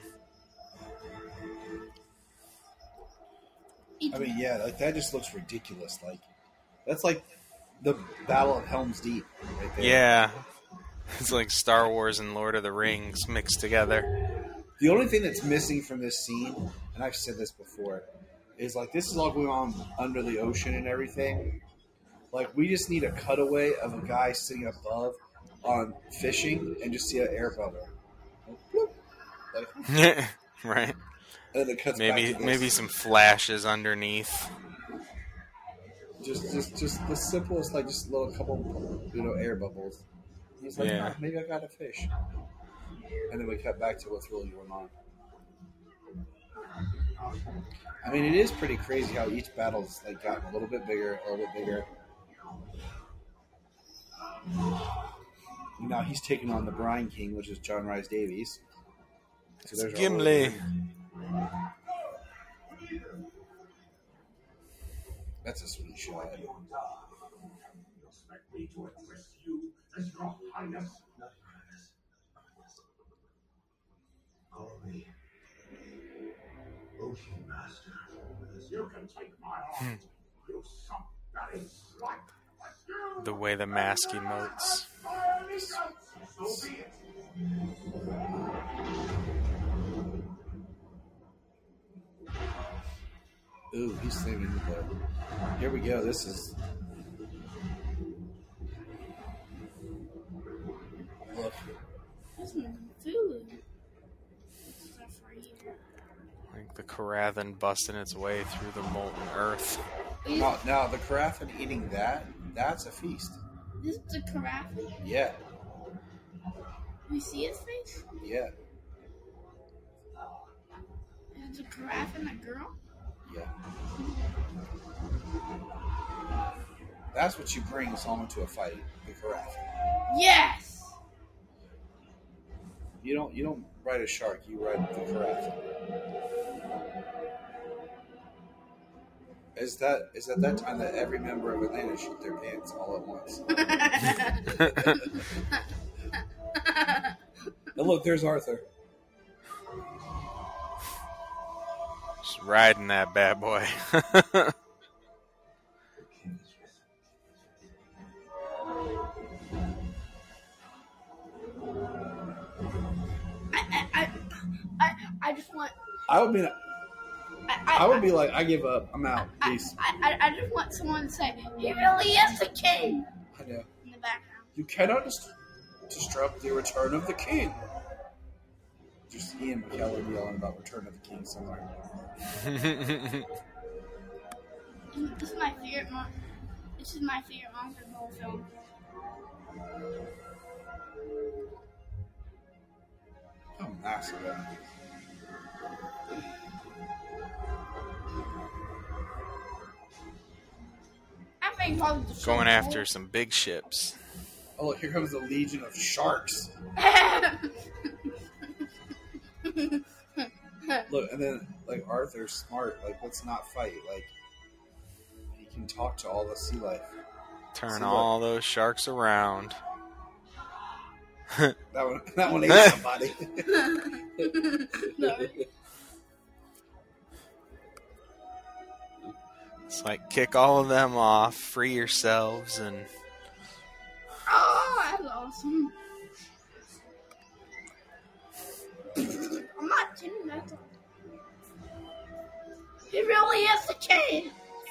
I mean, yeah, like that just looks ridiculous. Like, that's like the Battle of Helm's Deep right there. Yeah. It's like Star Wars and Lord of the Rings mixed together. The only thing that's missing from this scene, and I've said this before, is like this is all going on under the ocean and everything. Like, we just need a cutaway of a guy sitting above on fishing and just see an air bubble. Like, right. And it cuts back to this. Maybe some flashes underneath. Just the simplest, like just a little couple, air bubbles. He's like, yeah. Oh, maybe I got a fish. And then we cut back to what's really going on. I mean, it is pretty crazy how each battle's like gotten a little bit bigger, a little bit bigger. Now he's taking on the Brine King, which is John Rhys Davies. So there's Gimli. That's a sweet shot. Expect me to address you as your highness. Call me Ocean Master. You can take my heart. You somebody slut. The way the mask emotes. So be it. Ooh, he's saving the. Here we go. This is. Look. There's some food. Stuff right here. Like the Karathan busting its way through the molten earth. Now the Karathan eating that's a feast. This is the Karathan? Yeah. We see his face? Yeah. Is the Karathan a girl? Yeah. That's what you bring someone to a fight, the Karathan. Yes! You don't ride a shark, you ride the Karathan. Is that time that every member of Atlanta shoot their pants all at once? And look, there's Arthur. Just riding that bad boy. I just want. I would be like, I give up. I'm out. Peace. I just want someone to say, he really is the king. I know. In the background. You cannot disrupt the return of the king. Just Ian McKellen yelling about Return of the King somewhere. This is my favorite one. This is my favorite one for the whole film. Oh, massive. I think probably the Going after some big ships. Oh, look, here comes the legion of sharks. Look, and then, like, Arthur's smart. Like, let's not fight. Like, he can talk to all the sea life. Turn all those sharks around. That one ate somebody. No. It's like, kick all of them off, free yourselves, and... Oh, that's awesome. I'm not kidding, that's all. He really is the king.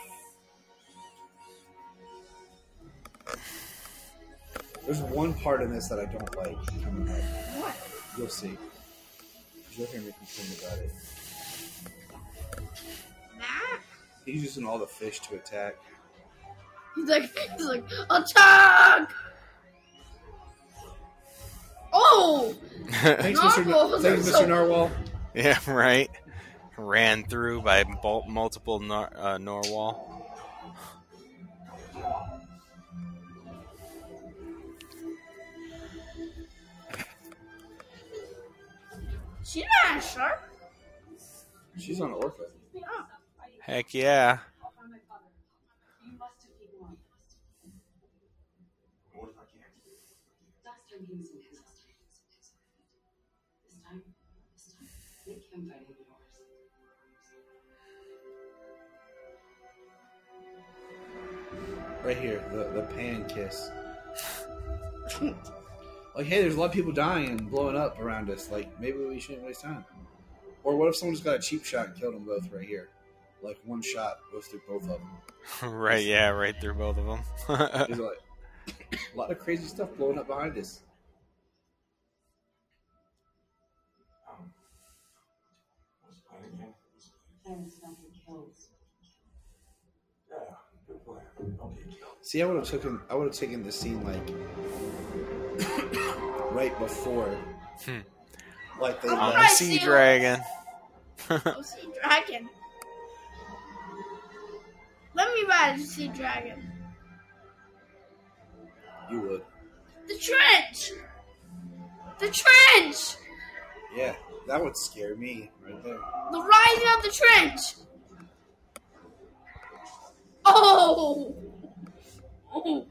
There's one part in this that I don't like. What? You'll see. You'll hear me complain about it. Nah. He's using all the fish to attack. He's like, attack! Oh! Thanks, Mr. Narwhal. Yeah, right. Ran through by multiple narwhal. She's not a shark. She's on Orca. Oh. Heck yeah. You must have been one. What if I can't? Last time he was in his house. This time, make him fight in yours. Right here, the pan kiss. Like, hey, there's a lot of people dying and blowing up around us. Like, maybe we shouldn't waste time. Or what if someone just got a cheap shot and killed them both right here? Like, one shot goes through both of them. Right, yeah, right through both of them. There's like a lot of crazy stuff blowing up behind us. What's the plan again? Plan is not get killed. Yeah, good plan. Don't get killed. See, I would have taken the scene like right before, like they. On the sea dragon. Oh, sea dragon. Let me ride a sea dragon. You would. The trench! The trench! Yeah, that would scare me right there. The rising of the trench! Oh! Oh!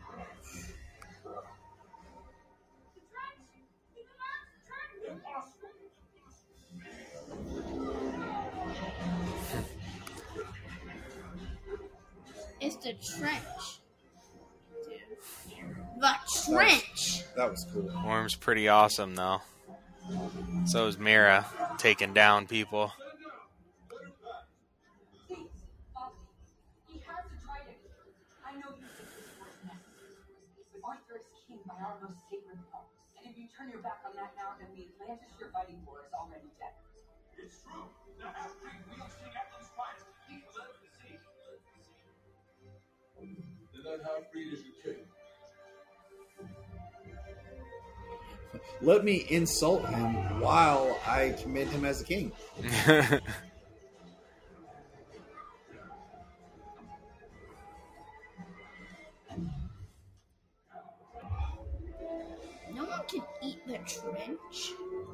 It's the trench. The trench! That was cool. Worm's pretty awesome, though. So is Mira, taking down people. Please, Father, he has to try it. I know you think this was necessary. But Arthur is king by our most sacred laws. And if you turn your back on that now, then the Atlantis you're fighting for is already dead. It's true. The half-breed wields King Atlan's fight. He led the sea. Then that half-breed is your king. Let me insult him while I commend him as a king. No one can eat the trench.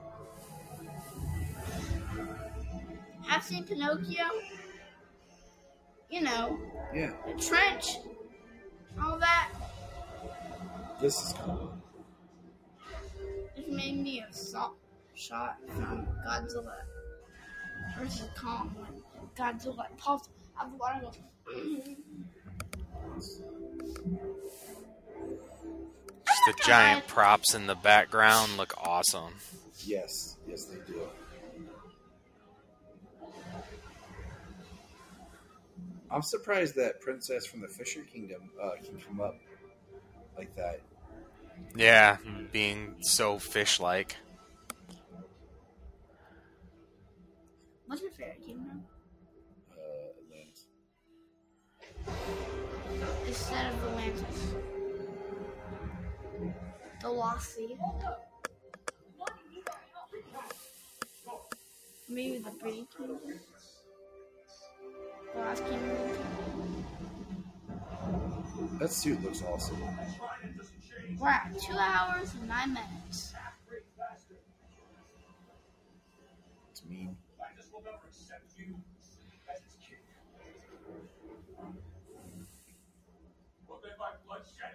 Have seen Pinocchio? You know, Yeah, the trench, all that. this is cool. This made me a shot from Godzilla versus Kong when Godzilla pops out of the water and goes. Just the giant props in the background look awesome. Yes, yes, they do. I'm surprised that Princess from the Fisher Kingdom can come up like that. Yeah, being so fish-like. What's your favorite kingdom? Atlantis. Instead of Atlantis. The Lost Sea. Maybe the Pretty Kingdom. The Lost Kingdom. That suit looks awesome. We're at 2 hours and 9 minutes. It's mean. Titus will never accept you as his king. Will they by bloodshed?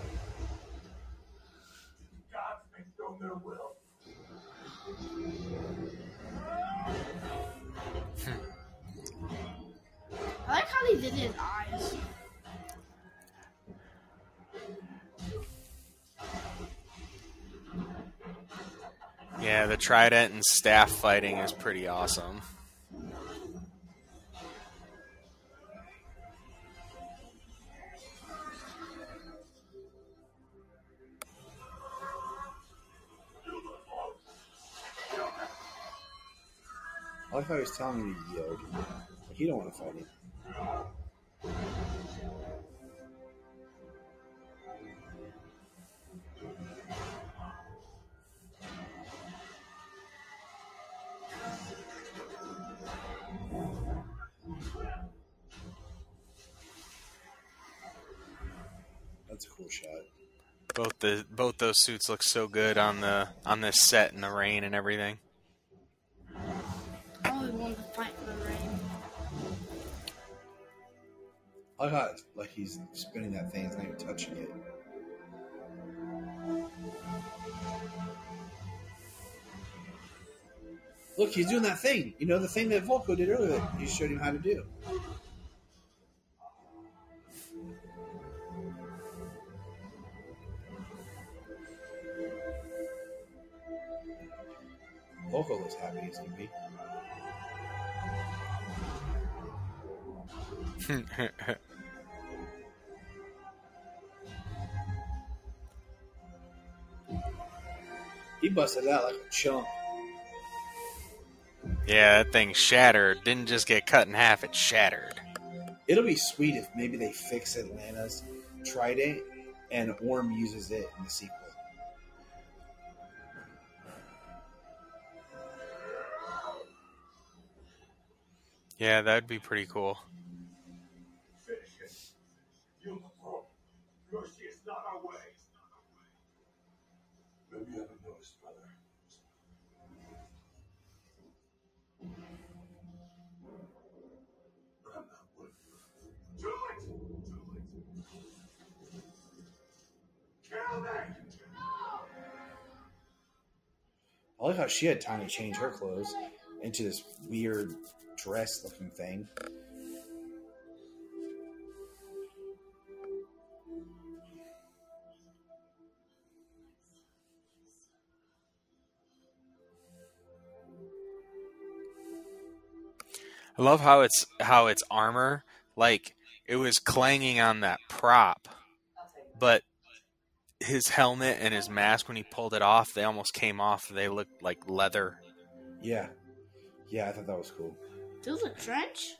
Gods make known their will. I like how they did his eyes. Yeah, the trident and staff fighting is pretty awesome. I like how he was telling me to yield. Like, he don't want to fight him. That's a cool shot. Both those suits look so good on this set in the rain and everything. I always wanted to fight in the rain. I like how like he's spinning that thing, he's not even touching it. Look, he's doing that thing. You know, the thing that Volko did earlier that he showed him how to do. Volko looks happy as can be. He busted out like a chump. Yeah, that thing shattered. Didn't just get cut in half, it shattered. It'll be sweet if maybe they fix Atlanta's trident and Orm uses it in the sequel. Yeah, that'd be pretty cool. Finish it. You perform. Mercy is not our way. Maybe you haven't noticed, brother. But I'm not one. Too late. Kill them. I like how she had time to change her clothes into this weird dress-looking thing. I love how it's armor, like it was clanging on that prop, but his helmet and his mask, when he pulled it off, they almost came off. They looked like leather. Yeah. Yeah, I thought that was cool. Those a trench?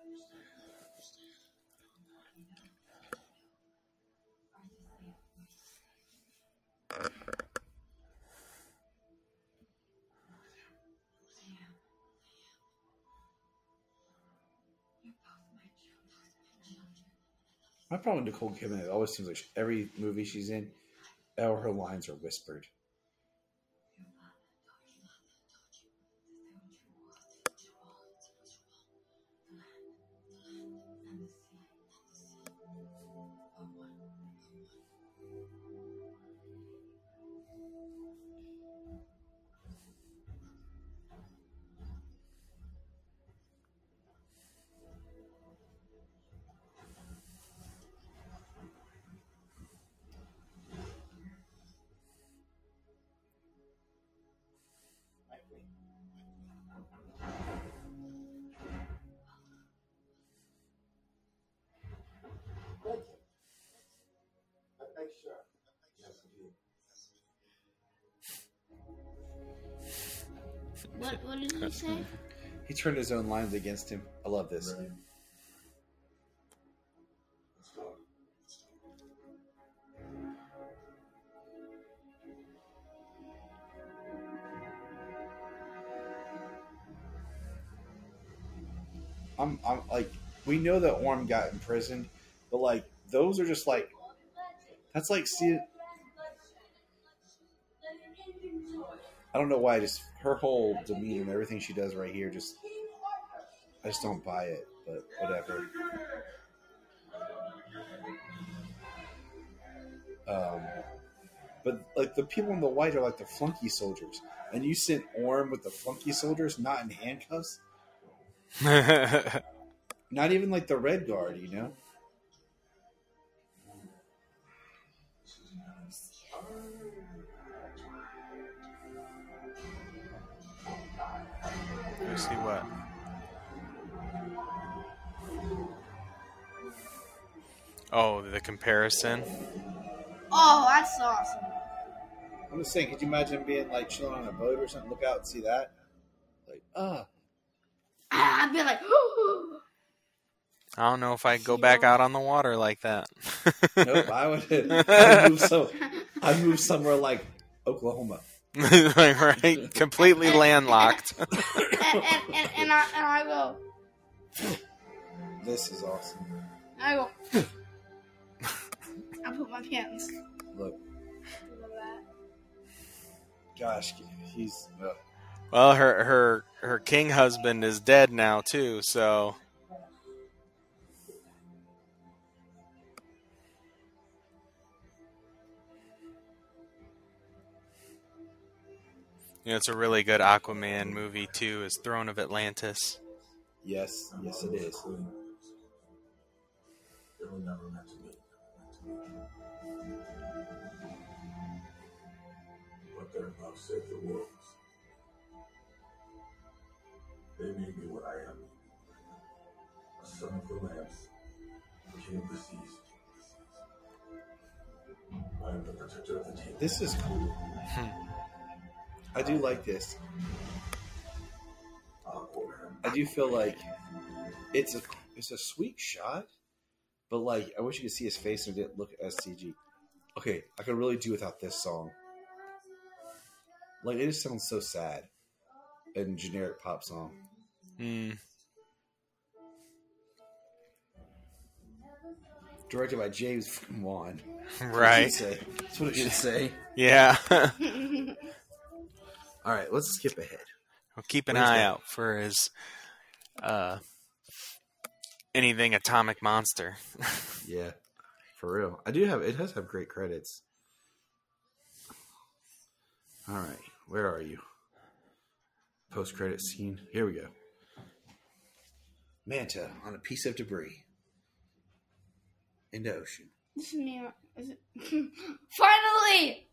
My problem with Nicole Kidman, it always seems like every movie she's in, all her lines are whispered. What did he say? He turned his own lines against him. I love this. I'm like, we know that Orm got imprisoned, but like those are just like, that's like I don't know why. Just her whole demeanor and everything she does right here, I just don't buy it. But whatever. But like the people in the white are like the flunky soldiers, and you sent Orm with the flunky soldiers, not in handcuffs. Not even like the Red Guard, you know. Let's see what. Oh, the comparison. Oh, that's awesome. I'm just saying, could you imagine being like chilling on a boat or something? Look out and see that. Like, I'd be like, I don't know if I'd go back out on the water like that. Nope, I would. I'd move somewhere like Oklahoma. Right, completely landlocked. and I go. This is awesome. I go. I put my pants. Look. Gosh, he's. Well, her king husband is dead now too, so. You know, it's a really good Aquaman movie too. Is Throne of Atlantis. Yes, it is. But their love saved the world. They made me what I am. A son of the lands, king of the seas. I am the protector of the team. This is cool. I do like this. I do feel like it's a sweet shot, but like I wish you could see his face and it didn't look SCG. Okay, I could really do without this song. Like it just sounds so sad and generic pop song. Directed by James Wan. Right. That's what it should say. Yeah. All right, let's skip ahead. We'll keep an eye out for his anything Atomic Monster. Yeah, for real. It does have great credits. All right, where are you? Post-credit scene. Here we go. Manta on a piece of debris in the ocean. This is me. Is it? Finally!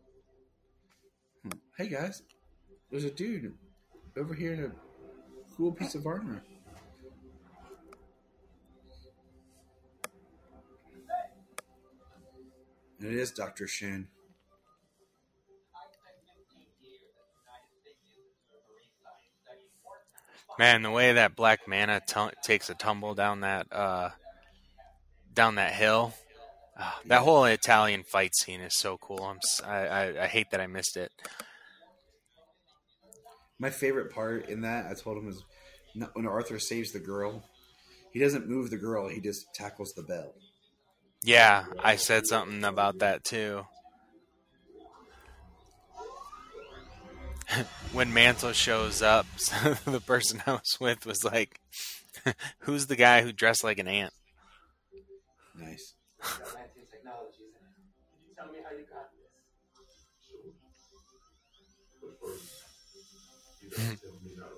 Hey guys, there's a dude over here in a cool piece of armor. And it is Dr. Shin. Man, the way that Black Manta takes a tumble down that hill, that whole Italian fight scene is so cool. I hate that I missed it. My favorite part in that, I told him, is when Arthur saves the girl. He doesn't move the girl; he just tackles the bell. Yeah, I said something about that too. When Mantle shows up, the person I was with was like, "Who's the guy who dressed like an ant?" Nice. Tell me how you got this. But first, you gotta tell me how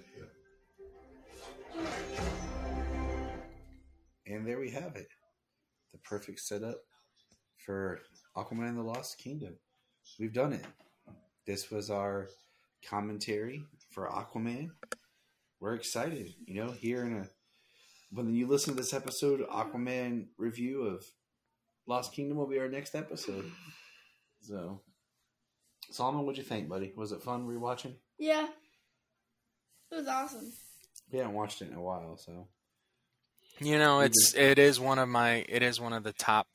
to find him. And there we have it. The perfect setup for Aquaman and the Lost Kingdom. We've done it. This was our commentary for Aquaman. We're excited, when you listen to this episode, Aquaman review of Lost Kingdom will be our next episode. So, Solomon, what'd you think, buddy? Was it fun rewatching? Yeah. It was awesome. We haven't watched it in a while, so. It is one of the top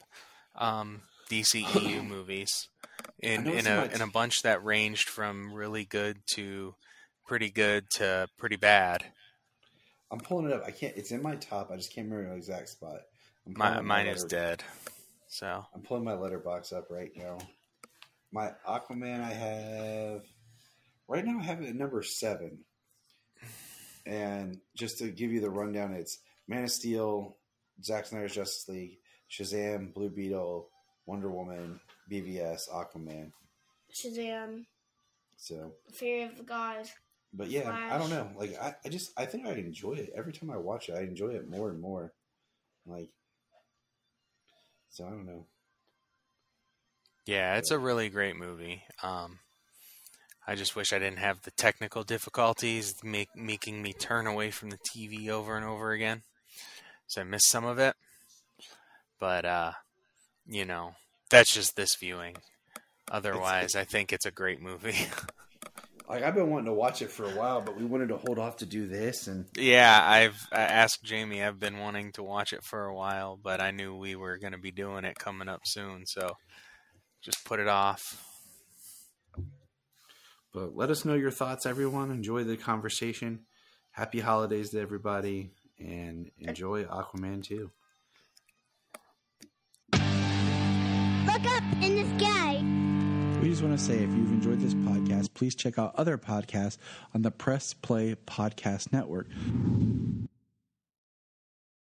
DCEU movies in a bunch that ranged from really good to pretty bad. I'm pulling it up. I can't. It's in my top. I just can't remember the exact spot. Mine is dead. So I'm pulling my letterbox up right now. My Aquaman, I have Right now I have it at number 7. And just to give you the rundown, it's Man of Steel, Zack Snyder's Justice League, Shazam, Blue Beetle, Wonder Woman, BVS, Aquaman. Shazam. So Fury of the Gods. But yeah, Flash. I don't know. Like I think I enjoy it. Every time I watch it, I enjoy it more and more. Like, so I don't know. Yeah, it's a really great movie. I just wish I didn't have the technical difficulties making me turn away from the TV over and over again. So I missed some of it. But, you know, that's just this viewing. Otherwise, I think it's a great movie. Like, I've been wanting to watch it for a while, but we wanted to hold off to do this. And yeah, I asked Jamie. I've been wanting to watch it for a while, but I knew we were going to be doing it coming up soon. So just put it off. But let us know your thoughts, everyone. Enjoy the conversation. Happy holidays to everybody, and enjoy Aquaman 2. Look up in the sky. We just want to say, if you've enjoyed this podcast, please check out other podcasts on the Press Play Podcast Network.